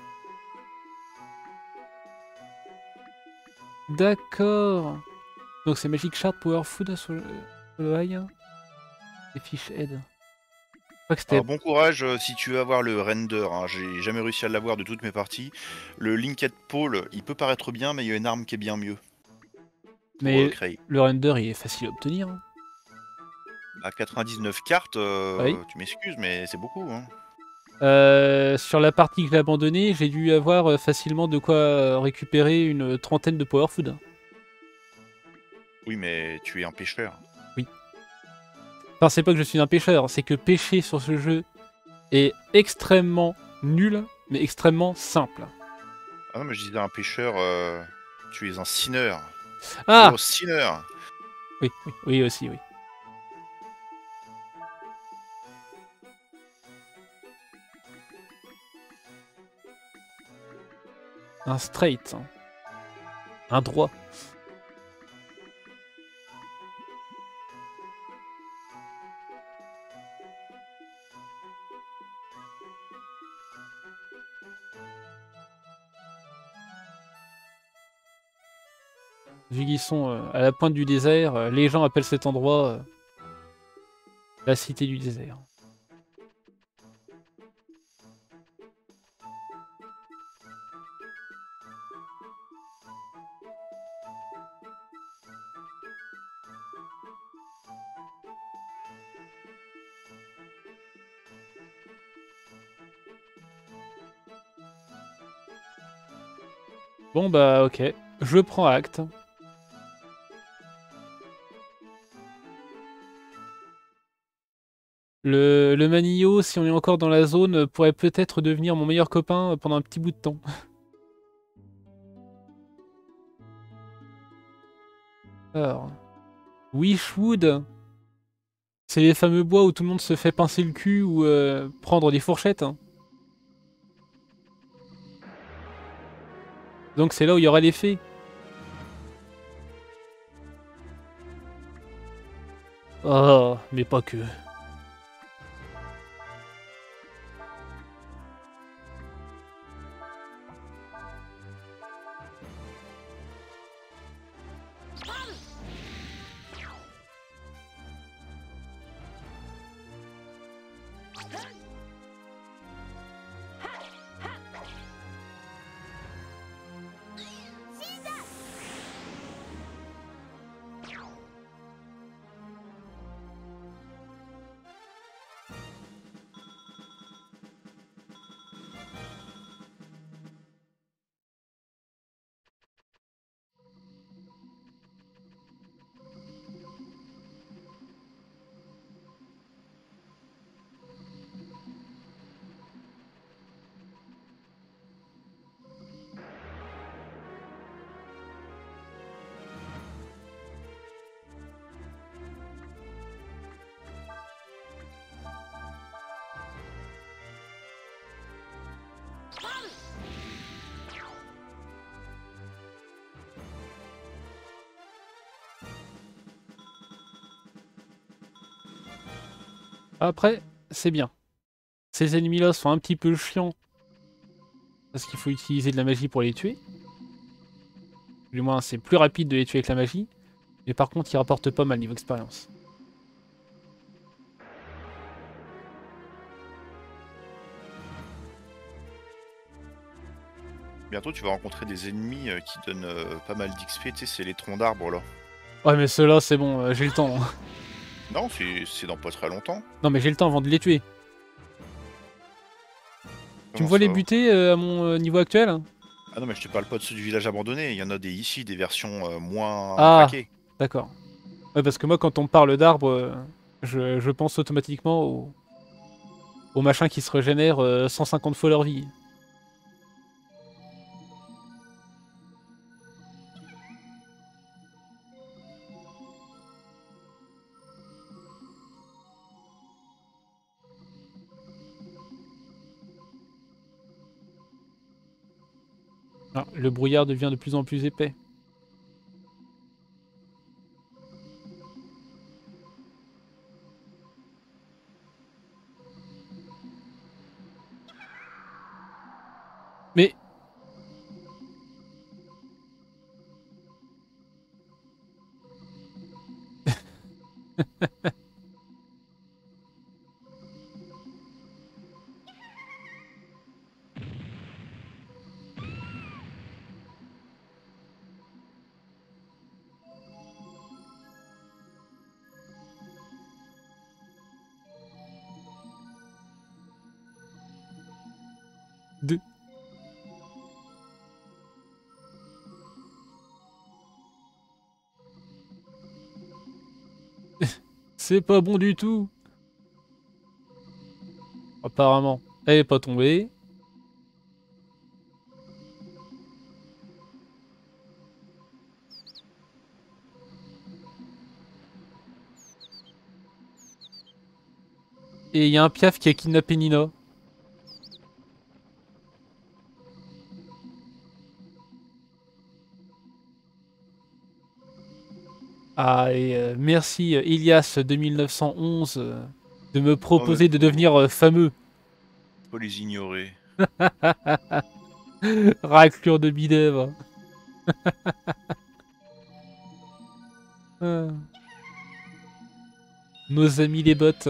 D'accord. Donc c'est Magic Shard Power Food sur le high. Et Fish Head. crois que c'était... Alors bon courage si tu veux avoir le render, hein. J'ai jamais réussi à l'avoir de toutes mes parties. Le Linked Pole, il peut paraître bien, mais il y a une arme qui est bien mieux pour Mais créer. le render, il est facile à obtenir. Hein. À 99 cartes, Oui. tu m'excuses, mais c'est beaucoup, hein. Sur la partie que j'ai abandonnée, j'ai dû avoir facilement de quoi récupérer une trentaine de Power Food. Oui, mais tu es un pêcheur. Oui. Enfin, c'est pas que je suis un pêcheur, c'est que pêcher sur ce jeu est extrêmement nul, mais extrêmement simple. Ah non, mais je disais un pêcheur, tu es un sineur. Ah! You're a sinner. Oui, oui, oui aussi, oui. Un straight. Hein. Un droit. Vu qu'ils sont à la pointe du désert, les gens appellent cet endroit la cité du désert. Bon bah ok, je prends acte. Le Manillo, si on est encore dans la zone, pourrait peut-être devenir mon meilleur copain pendant un petit bout de temps. Alors, Wishwood, c'est les fameux bois où tout le monde se fait pincer le cul ou prendre des fourchettes. Hein. Donc c'est là où il y aura les fées. Oh, mais pas que. Après, c'est bien. Ces ennemis-là sont un petit peu chiants parce qu'il faut utiliser de la magie pour les tuer. Du moins, c'est plus rapide de les tuer avec la magie. Mais par contre, ils rapportent pas mal niveau expérience. Bientôt, tu vas rencontrer des ennemis qui donnent pas mal d'XP, tu sais, c'est les troncs d'arbres là. Ouais, mais ceux-là, c'est bon, j'ai le temps. Hein. Non, c'est dans pas très longtemps. Non, mais j'ai le temps avant de les tuer. Tu me Comment vois les ça? buter à mon niveau actuel? Hein. Ah non, mais je te parle pas de ceux du village abandonné, il y en a des ici, des versions moins Ah, craquées. d'accord. Ouais, parce que moi, quand on me parle d'arbres, je pense automatiquement aux machins qui se régénèrent 150 fois leur vie. Ah, le brouillard devient de plus en plus épais. Mais... C'est pas bon du tout. Apparemment, elle est pas tombée. Et il y a un piaf qui a kidnappé Nina. Ah, et merci Ilias 2911 de me Oh, mais proposer de devenir fameux. faut les ignorer. Raclure de bidet, va. Ah. Nos amis les bots.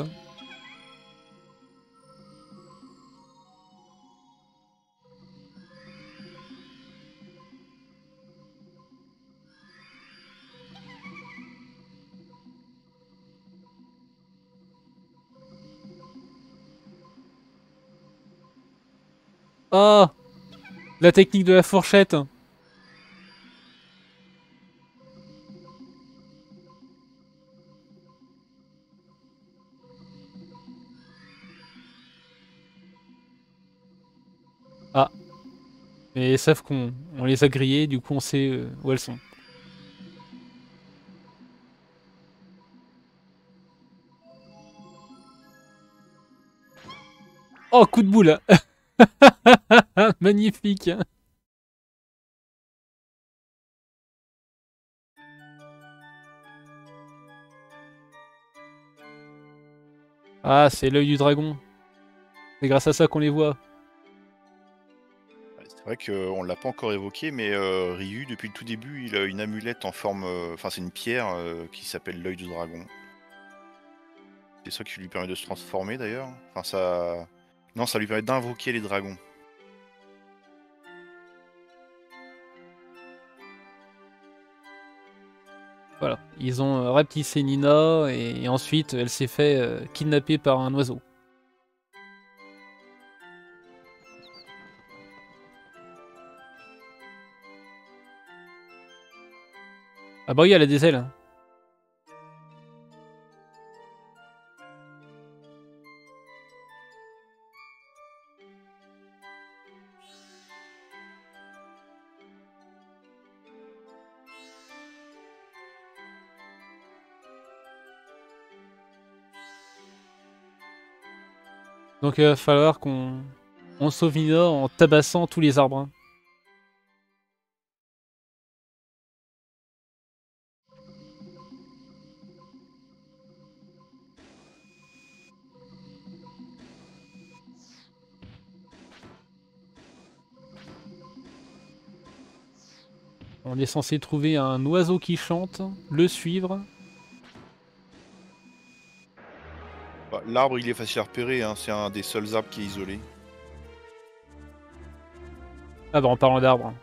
Ah, la technique de la fourchette. Ah, mais sauf qu'on les a grillées, du coup on sait où elles sont. Oh, coup de boule. Magnifique. Ah, c'est l'œil du dragon. C'est grâce à ça qu'on les voit. Ouais, c'est vrai qu'on l'a pas encore évoqué, mais Ryu, depuis le tout début, il a une amulette en forme. Enfin, c'est une pierre qui s'appelle l'œil du dragon. C'est ça qui lui permet de se transformer d'ailleurs. Enfin, ça. Non, ça lui permet d'invoquer les dragons. Voilà. Ils ont rapetissé Nina et ensuite elle s'est fait kidnapper par un oiseau. Ah bah oui, elle a des ailes. Donc il va falloir qu'on sauve Nina en tabassant tous les arbres, hein. On est censé trouver un oiseau qui chante, le suivre. Bah, l'arbre, il est facile à repérer, hein, c'est un des seuls arbres qui est isolé. Ah bah en parlant d'arbres.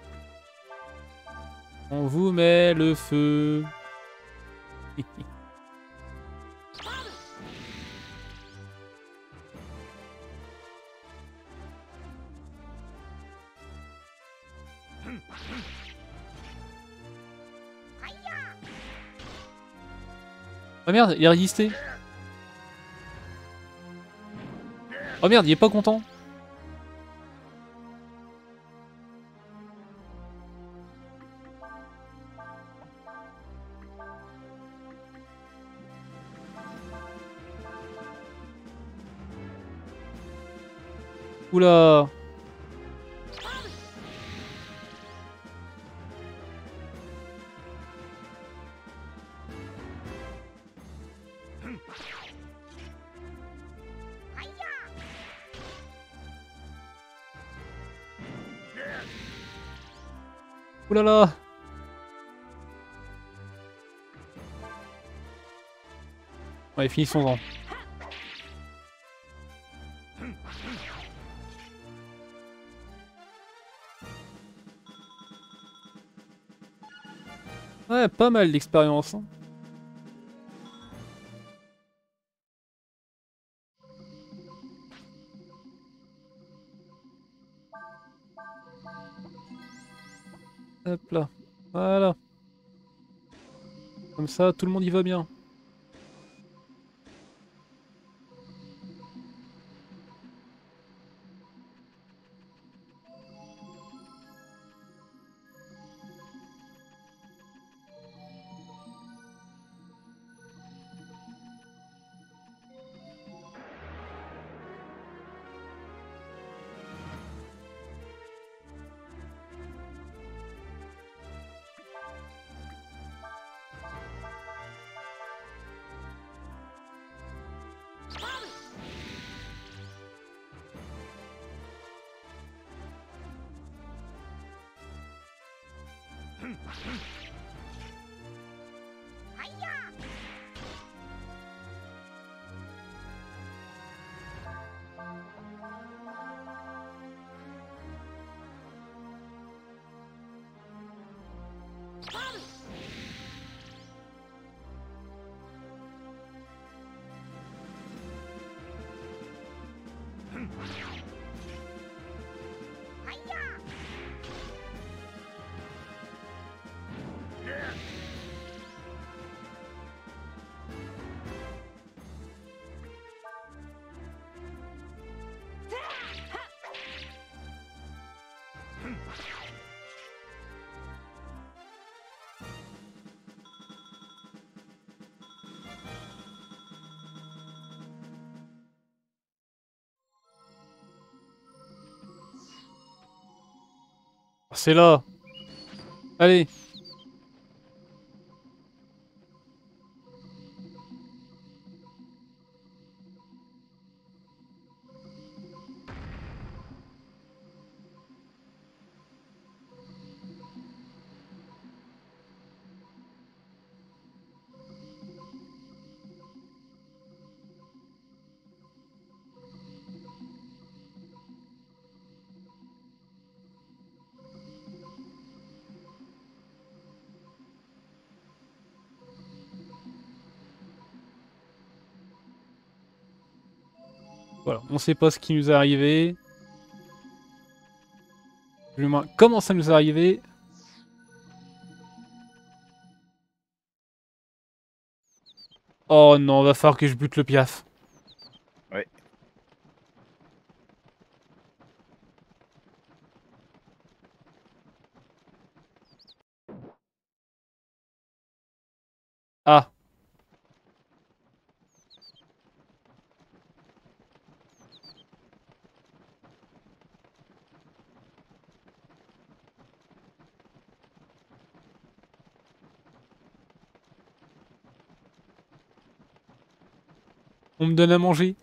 On vous met le feu. Oh merde, il a résisté. Oh merde, il est pas content. Oula. Oulala. Ouais, finissons-en. Ouais, pas mal d'expérience, hein. Hop là. Voilà. Comme ça, tout le monde y va bien. C'est là. Allez. Voilà, on sait pas ce qui nous est arrivé. Du moins, comment ça nous est arrivé. Oh non, va falloir que je bute le piaf. Ouais. Ah. On me donne à manger.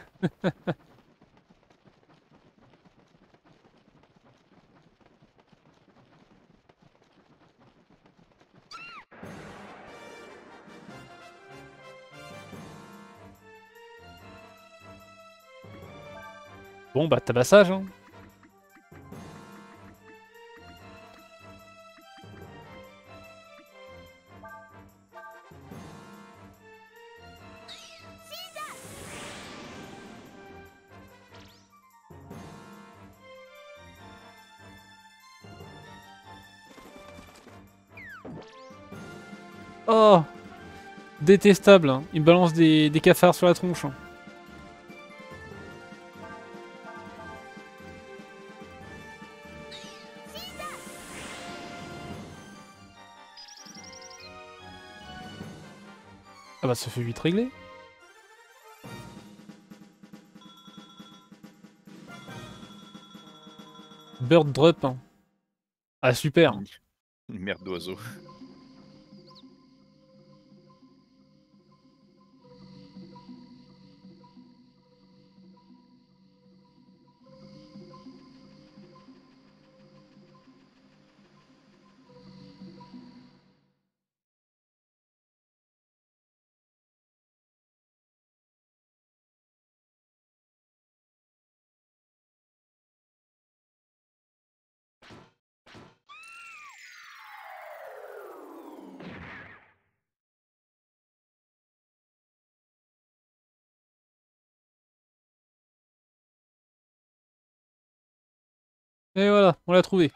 Bon bah tabassage hein. Oh. Détestable hein. Il me balance des cafards sur la tronche. Hein. Ah bah ça fait vite régler. Bird drop. Hein. Ah super. Une merde d'oiseau. Et voilà, on l'a trouvé.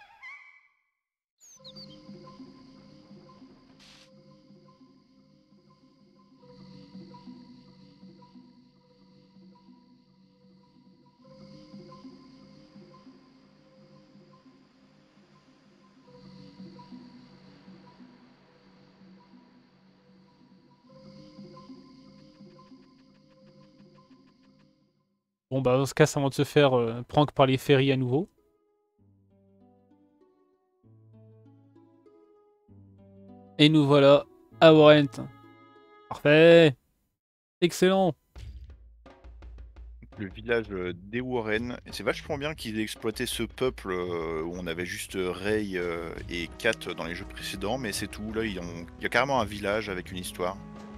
Bon bah on se casse avant de se faire prank par les ferries à nouveau. Et nous voilà à Warrant. Parfait. Excellent. le village des Warren. Et c'est vachement bien qu'ils aient exploité ce peuple où on avait juste Ray et Kat dans les jeux précédents, mais c'est tout. Là, il y a carrément un village avec une histoire.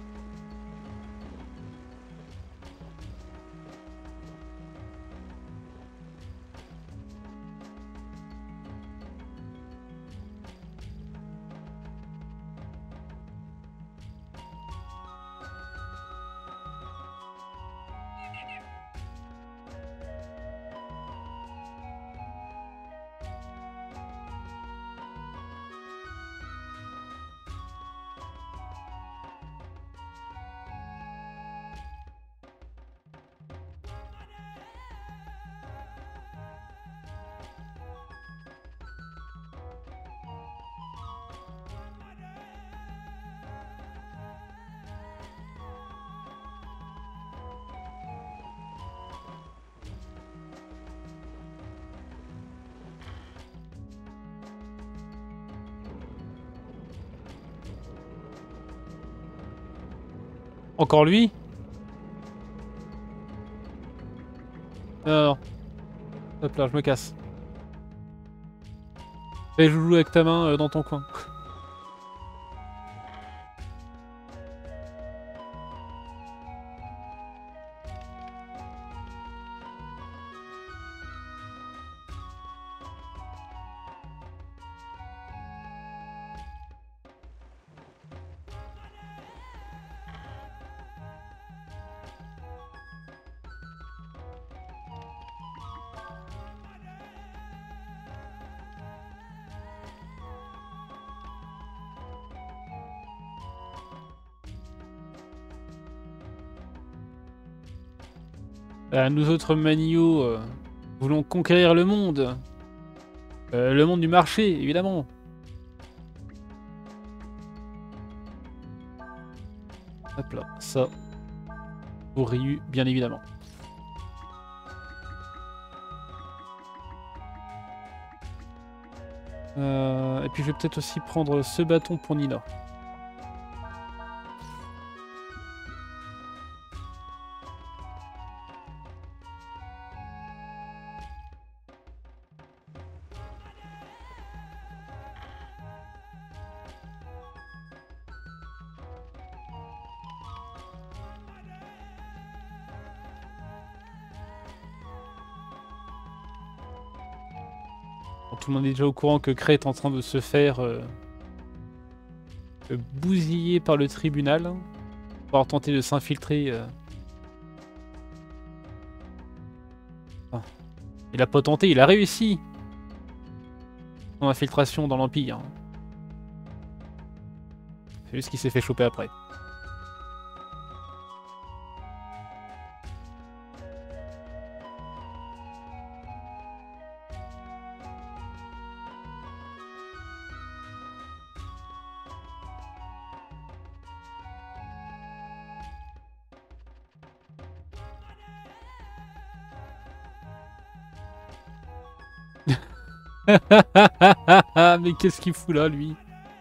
Encore lui? Non. Hop là, je me casse. Fais joujou avec ta main dans ton coin. Nous autres maniaux voulons conquérir le monde. Le monde du marché, évidemment. Hop là, ça. Pour Ryu, bien évidemment. Et puis je vais peut-être aussi prendre ce bâton pour Nina. Tout le monde est déjà au courant que Cray est en train de se faire bousiller par le tribunal pour avoir tenté de s'infiltrer. Il a pas tenté, il a réussi son infiltration dans l'Empire. C'est juste qu'il s'est fait choper après. Mais qu'est-ce qu'il fout là, lui?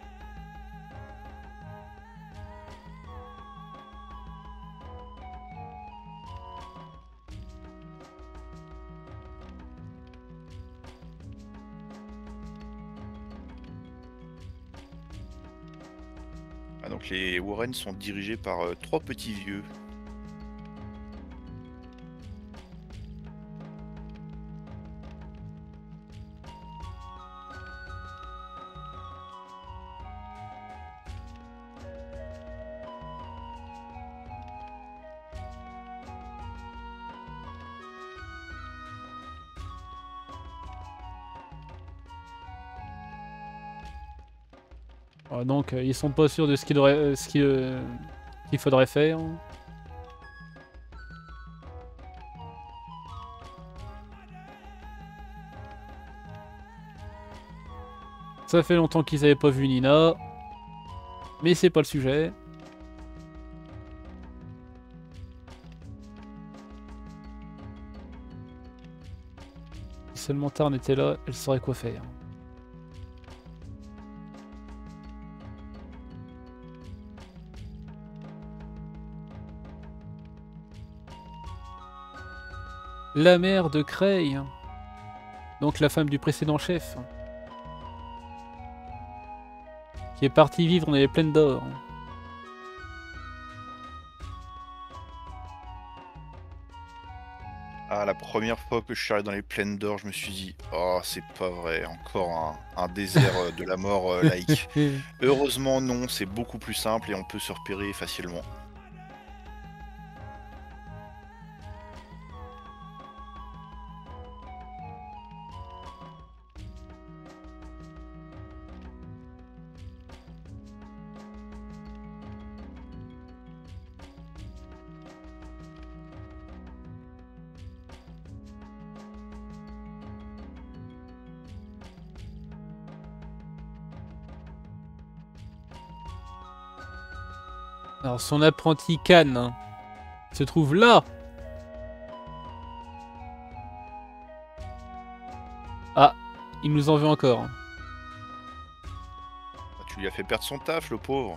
Ah, donc les Warren sont dirigés par 3 petits vieux. Donc ils sont pas sûrs de ce qu'il faudrait faire. Ça fait longtemps qu'ils avaient pas vu Nina. Mais c'est pas le sujet. Si seulement Tarn était là, elle saurait quoi faire. La mère de Cray. Donc la femme du précédent chef. Qui est partie vivre dans les plaines d'or. Ah, la première fois que je suis allé dans les plaines d'or, je me suis dit, oh, c'est pas vrai, encore un désert de la mort laïque. Heureusement, non, c'est beaucoup plus simple et on peut se repérer facilement. Alors son apprenti Khan se trouve là. Ah, il nous en veut encore. Tu lui as fait perdre son taf, le pauvre.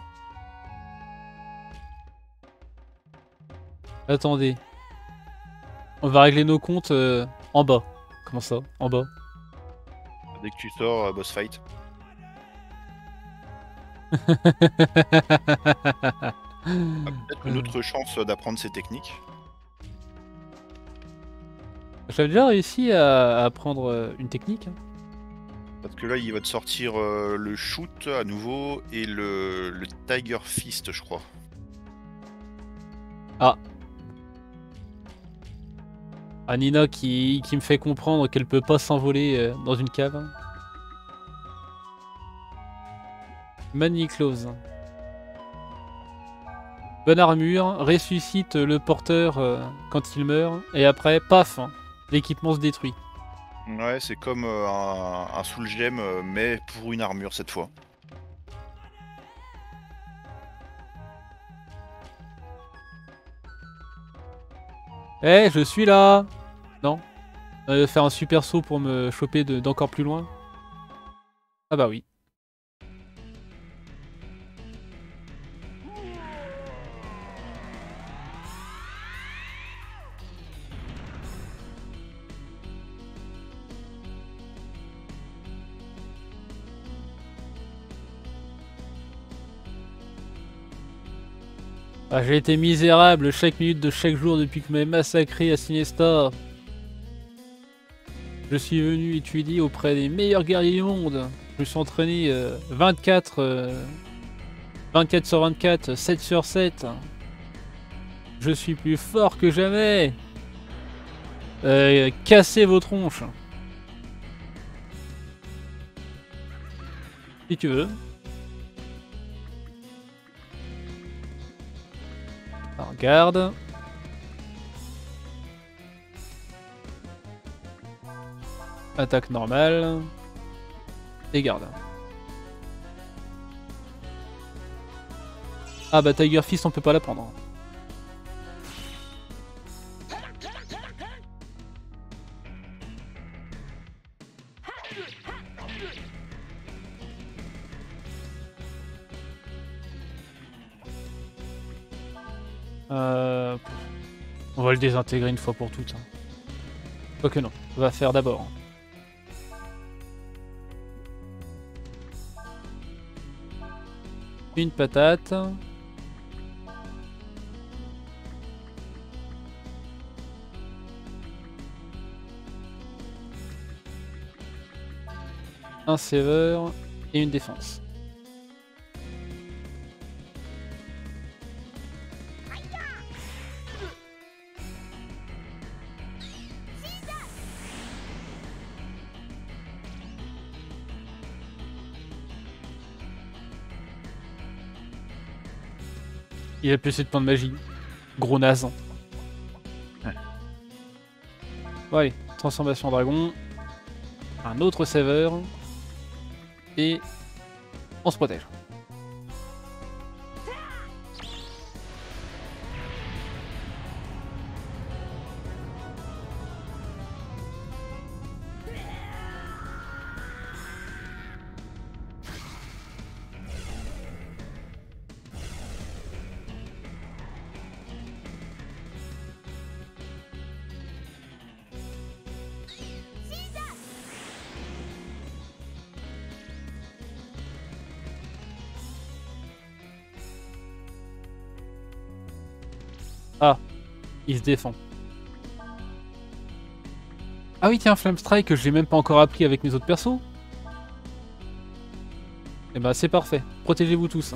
Attendez. On va régler nos comptes en bas. Comment ça? En bas? Dès que tu sors, boss fight. Peut-être une autre chance d'apprendre ces techniques. J'avais déjà réussi à apprendre une technique. Parce que là, il va te sortir le shoot à nouveau et le Tiger Fist, je crois. Ah. Nina qui me fait comprendre qu'elle peut pas s'envoler dans une cave. Manie close. Bonne armure, ressuscite le porteur quand il meurt, et après, paf, l'équipement se détruit. Ouais, c'est comme un soul gem, mais pour une armure cette fois. Eh, je suis là! Non? Faire un super saut pour me choper d'encore plus loin? Ah bah oui. Ah, j'ai été misérable chaque minute de chaque jour depuis que m'avez massacré à Sinesta. Je suis venu étudier auprès des meilleurs guerriers du monde. Je me suis entraîné 24 sur 24, 7 sur 7. Je suis plus fort que jamais. Cassez vos tronches. Si tu veux. Alors, garde. Attaque normale. Et garde. Ah bah Tiger Fist on peut pas la prendre. On va le désintégrer une fois pour toutes. Quoique non, on va faire d'abord. Une patate. Un saver et une défense. Il a plus de points de magie. Gros naze. Ouais. Bon allez, transformation dragon. Un autre saver. Et on se protège. Ah, il se défend. Ah oui, tiens, Flame Strike, je l'ai même pas encore appris avec mes autres persos. Eh ben, c'est parfait. Protégez-vous tous.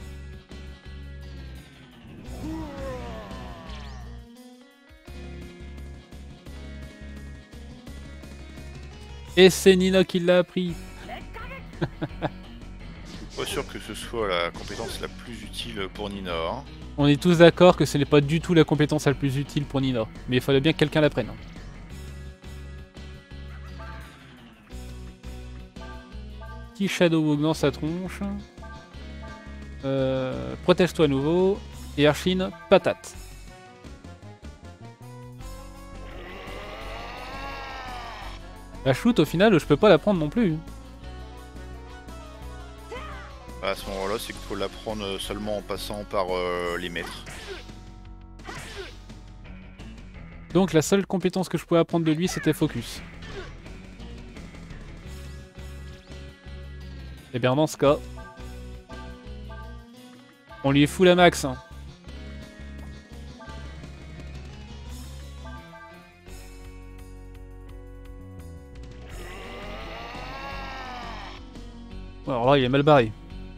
Et c'est Nina qui l'a appris. Je suis pas sûr que ce soit la compétence la plus utile pour Nina. Hein. On est tous d'accord que ce n'est pas du tout la compétence la plus utile pour Nina. Mais il fallait bien que quelqu'un l'apprenne. Petit Shadow Walk dans sa tronche. Protège-toi à nouveau. Et Archine, patate. La shoot, au final, je peux pas la prendre non plus. À ce moment-là, c'est qu'il faut la prendre seulement en passant par les maîtres. Donc la seule compétence que je pouvais apprendre de lui, c'était Focus. Et bien dans ce cas, on lui est full à max. Hein. Alors là, il est mal barré.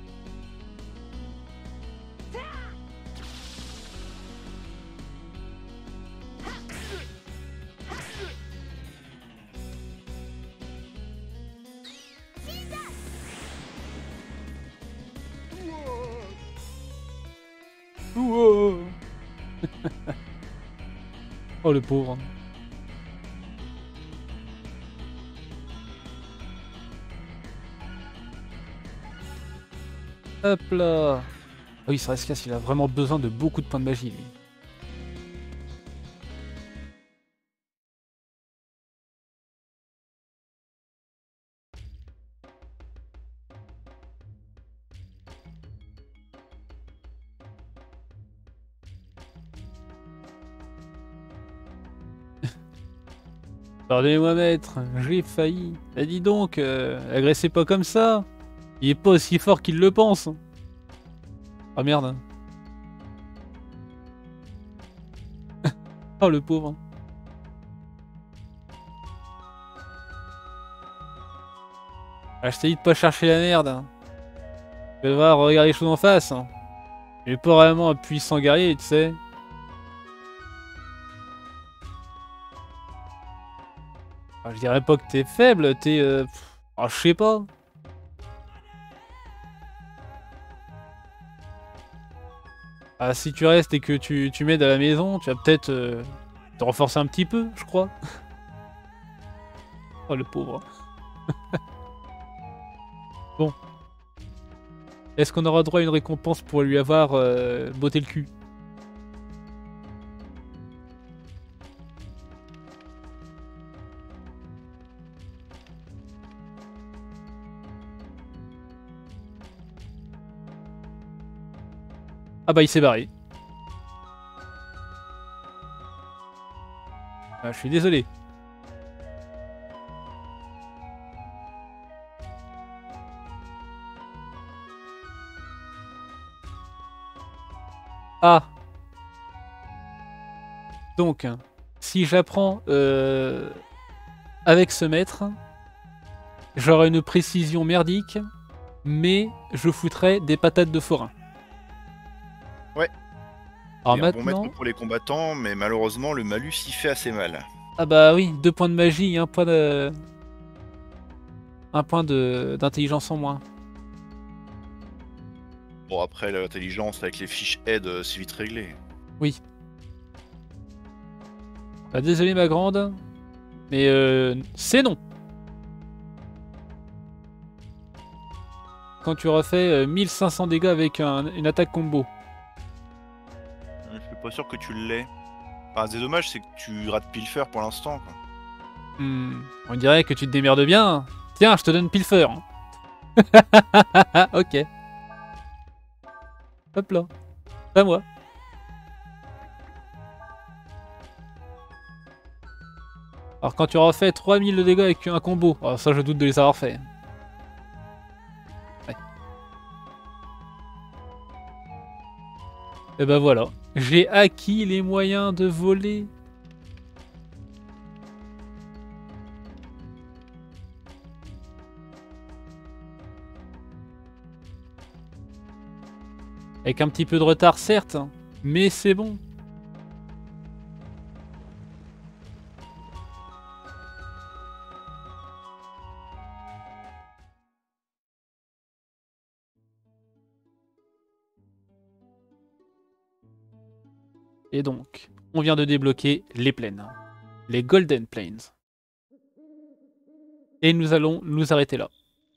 Oh le pauvre. Hop là. Ah oui, ça reste qu'il a vraiment besoin de beaucoup de points de magie, lui. Pardonnez-moi maître, j'ai failli. Ah, dis donc, agressez pas comme ça. Il est pas aussi fort qu'il le pense. Ah merde. Oh le pauvre. Ah, je t'ai dit de pas chercher la merde. Tu vas devoir regarder les choses en face. Il est pas vraiment un puissant guerrier, tu sais. Ah, je dirais pas que t'es faible, t'es... ah, je sais pas. Ah, si tu restes et que tu m'aides à la maison, tu vas peut-être te renforcer un petit peu, je crois. Oh le pauvre. Bon. Est-ce qu'on aura droit à une récompense pour lui avoir botté le cul? Ah bah il s'est barré. Ah, je suis désolé. Ah. Donc, si j'apprends avec ce maître, j'aurai une précision merdique, mais je foutrai des patates de forain. Ouais. Alors un maintenant... bon maître pour les combattants, mais malheureusement le malus y fait assez mal. Ah bah oui, 2 points de magie et 1 point de... Un point d'intelligence en moins. Bon après l'intelligence avec les fiches aide, c'est vite réglé. Oui. Bah désolé ma grande, mais c'est non. Quand tu auras fait 1500 dégâts avec une attaque combo. Je suis pas sûr que tu l'aies. Enfin, c'est dommage, c'est que tu rates Pilfer pour l'instant, quoi. On dirait que tu te démerdes bien. Tiens, je te donne Pilfer. Ok. Hop là. Pas moi. Alors quand tu auras fait 3000 de dégâts avec un combo, oh, ça je doute de les avoir fait. Ouais. Et ben voilà, j'ai acquis les moyens de voler. Avec un petit peu de retard certes, mais c'est bon. Et donc, on vient de débloquer les plaines. Les Golden Plains. Et nous allons nous arrêter là.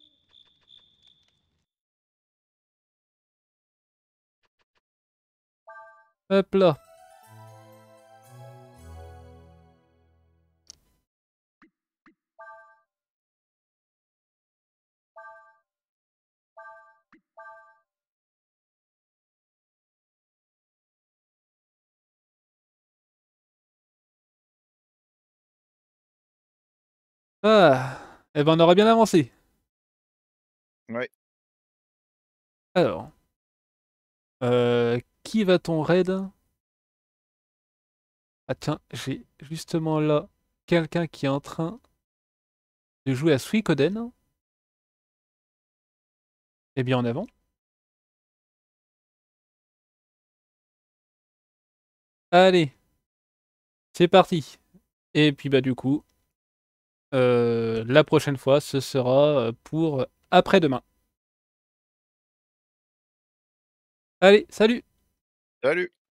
Hop là. Ah, eh ben on aurait bien avancé. Ouais. Alors, qui va-t-on raid? Ah tiens, j'ai justement là quelqu'un qui est en train de jouer à Suikoden. Eh bien en avant. Allez, c'est parti. Et puis bah du coup, la prochaine fois, ce sera pour après-demain. Allez, salut! Salut!